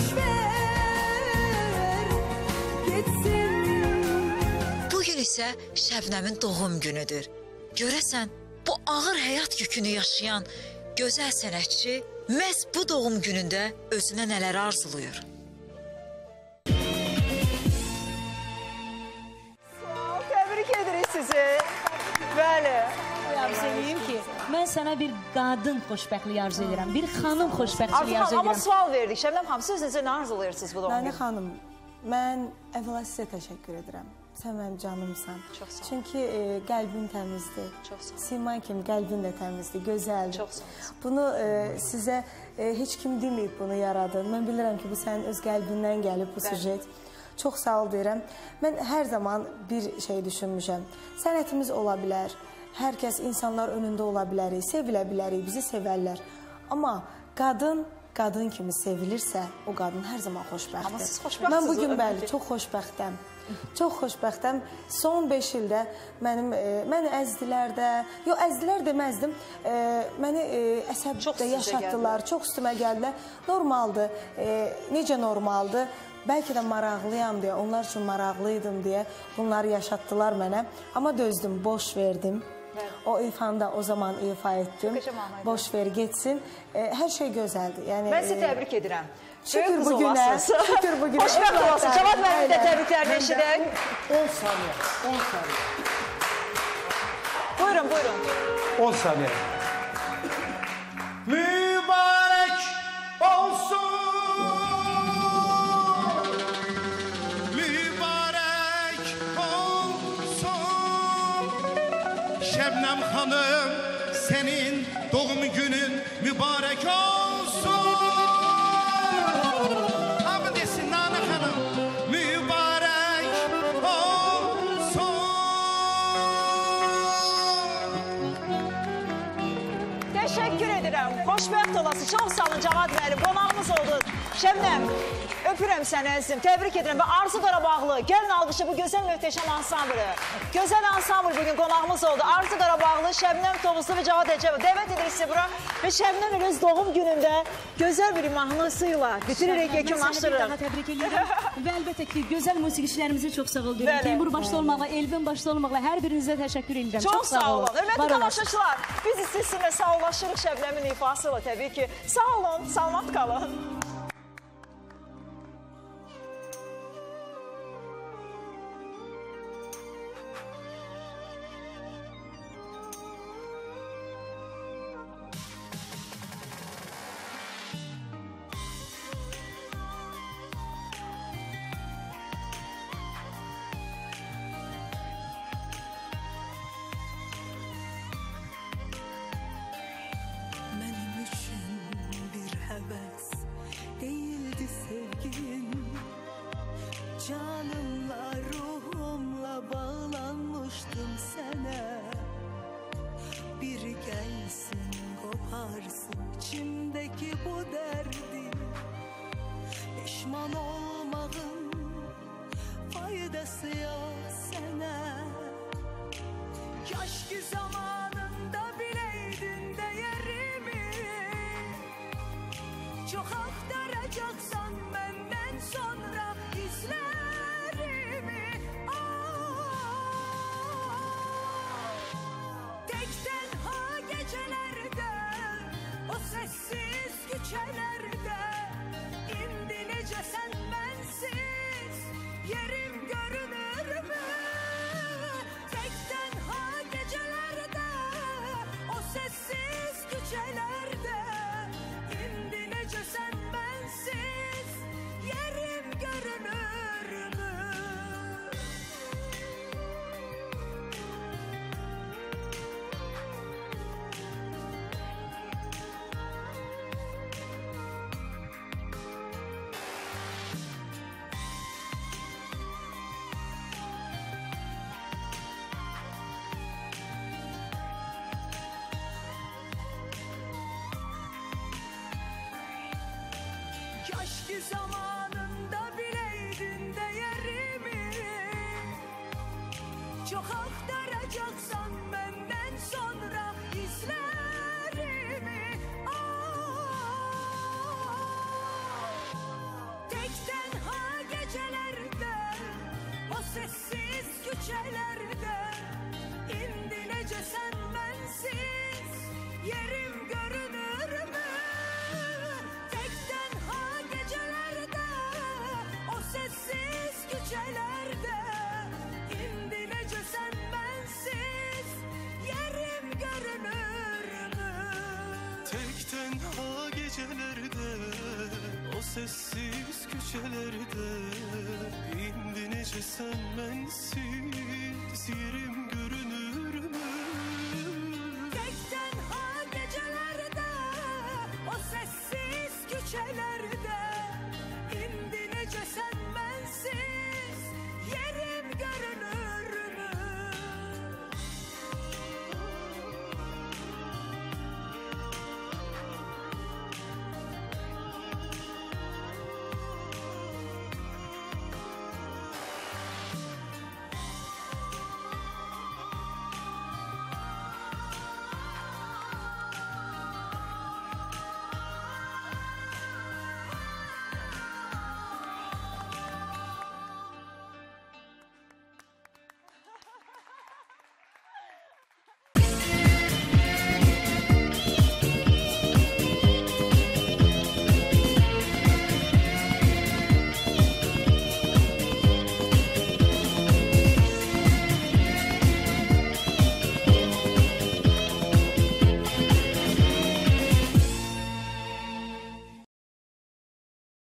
ver, getsin. Bugün isə Şəbnəmin doğum günüdür. Görəsən, bu ağır həyat yükünü yaşayan gözəl sənətçi məhz bu doğum günündə özünə nələr arzulayır? Təbrik edirik sizi. Bəli. Arzu edeyim ki, mən sənə bir qadın xoşbəxtliyi arzu edirəm, bir xanım xoşbəxtliyi arzu Amma edirəm. sual verdik. Şəbnəm xanım, siz necə nə arzulayırsınız bu doğum Nənə günü? xanım, mən əvvəla sizə təşəkkür edirəm. Sən mənim canımsan. Çox sağ ol. Çünki e, qəlbin təmizdir. Çox sağ ol. Siman kimi qəlbin də təmizdir, gözəldir. Çox sağ ol. Bunu e, sizə e, heç kim deməyib bunu yaradın. Mən bilirəm ki, bu sənin öz qəlbindən gəlib bu sujet. Çox sağ ol deyirəm. Mən hər zaman bir şey düşünmüşəm. Sənətimiz ola bilər. Hər kəs insanlar önündə ola bilərik, sevilə bilərik, bizi sevərlər. Amma qadın qadın kimi sevilirsə, o qadın hər zaman xoşbəxtdir. Amma siz xoşbəxtsiniz. Mən bugün bəli, çox xoşbəxtəm. Çox xoşbəxtəm. Son beş ildə mənim e, məni əzdilər də, yox əzdilər deməzdim. E, məni e, əsəbdə yaşatdılar, çox üstümə gəldilər. Normaldır. E, necə normaldır? Bəlkə də maraqlıyam deyə, onlar üçün maraqlıydım deyə bunları yaşatdılar mənə. Amma dözdüm, boş verdim. O ifanı da o zaman ifa etdim. Boş ver getsin. E, hər şey gözəldir. Yəni, Mən sizi təbrik edirəm. Şükür bu günə, şükür bu günə. Xoşbəxt olasın. Cavad müəllim də təbriklərini eşidək. on saniyə, on saniyə. Buyurun, buyurun. on saniyə. Mübarək olsun. Mübarək olsun. Şəbnəm xanım, sənin doğum günün mübarək olsun. Hamı desin Nana xanım, mübarək olsun. Təşəkkür edirəm. Xoşbəxt olasın. Çox sağ olun Cavad müəllim. Qonağımız oldu. Şəbnəm, öpürəm edirəm səni əzizim, təbrik edirəm və Arzu Qarabağlı, gəlin alqışı bu gözəl möhtəşəm ansamblı. Gözəl ansambl bugün qonağımız oldu. Arzu Qarabağlı, Şəbnəm Tovuzlu və Cavad Əcəbov. Dəvət edirik sizi bura və Şəbnəm öz doğum günündə gözəl bir mahnısıyla bitiririk, yekunlaşdırırıq. Mən səni bir daha təbrik edirəm və əlbəttə ki, gözəl musiqiçilərimizi çox sağ ol görürəm. Teymur başda olmaqla, Elvin başda olmaqla hər birinizə təşəkkür edirəm. Çox sağ olun. Hörmətli tamaşaçılar, biz sizinlə sağollaşırıq Şəbnəmin ifası ilə təbii ki. Sağ olun, salamat qalın. Değildi sevgin, canımla ruhumla bağlanmıştım sana. Bir gelsin koparsın içimdeki bu derdi, pişman olmanın faydası yok sana. Keşke zamanında bileydin değerimi, çok aktaracaksan benden sonra izlerimi. Tek tenha gecelerde, o sessiz küçelerde, indi nece sen bensiz yerim görünür mü? Tek tenha gecelerde, o sessiz küçelerde, indi nece sen bensiz yerim görünür mü? Keşke zamanında bileydin değerimi, çok aktaracaksan benden sonra izlerimi. Tek tenha gecelerde, o sessiz küçelerde, indi nece sen bensiz yerim görünür mü? Sessiz küçelerde, indi nece sen bensiz yerim görünür mü? Tek tenha gecelerde, o sessiz küçelerde, indi nece sen bensiz yerim görünür.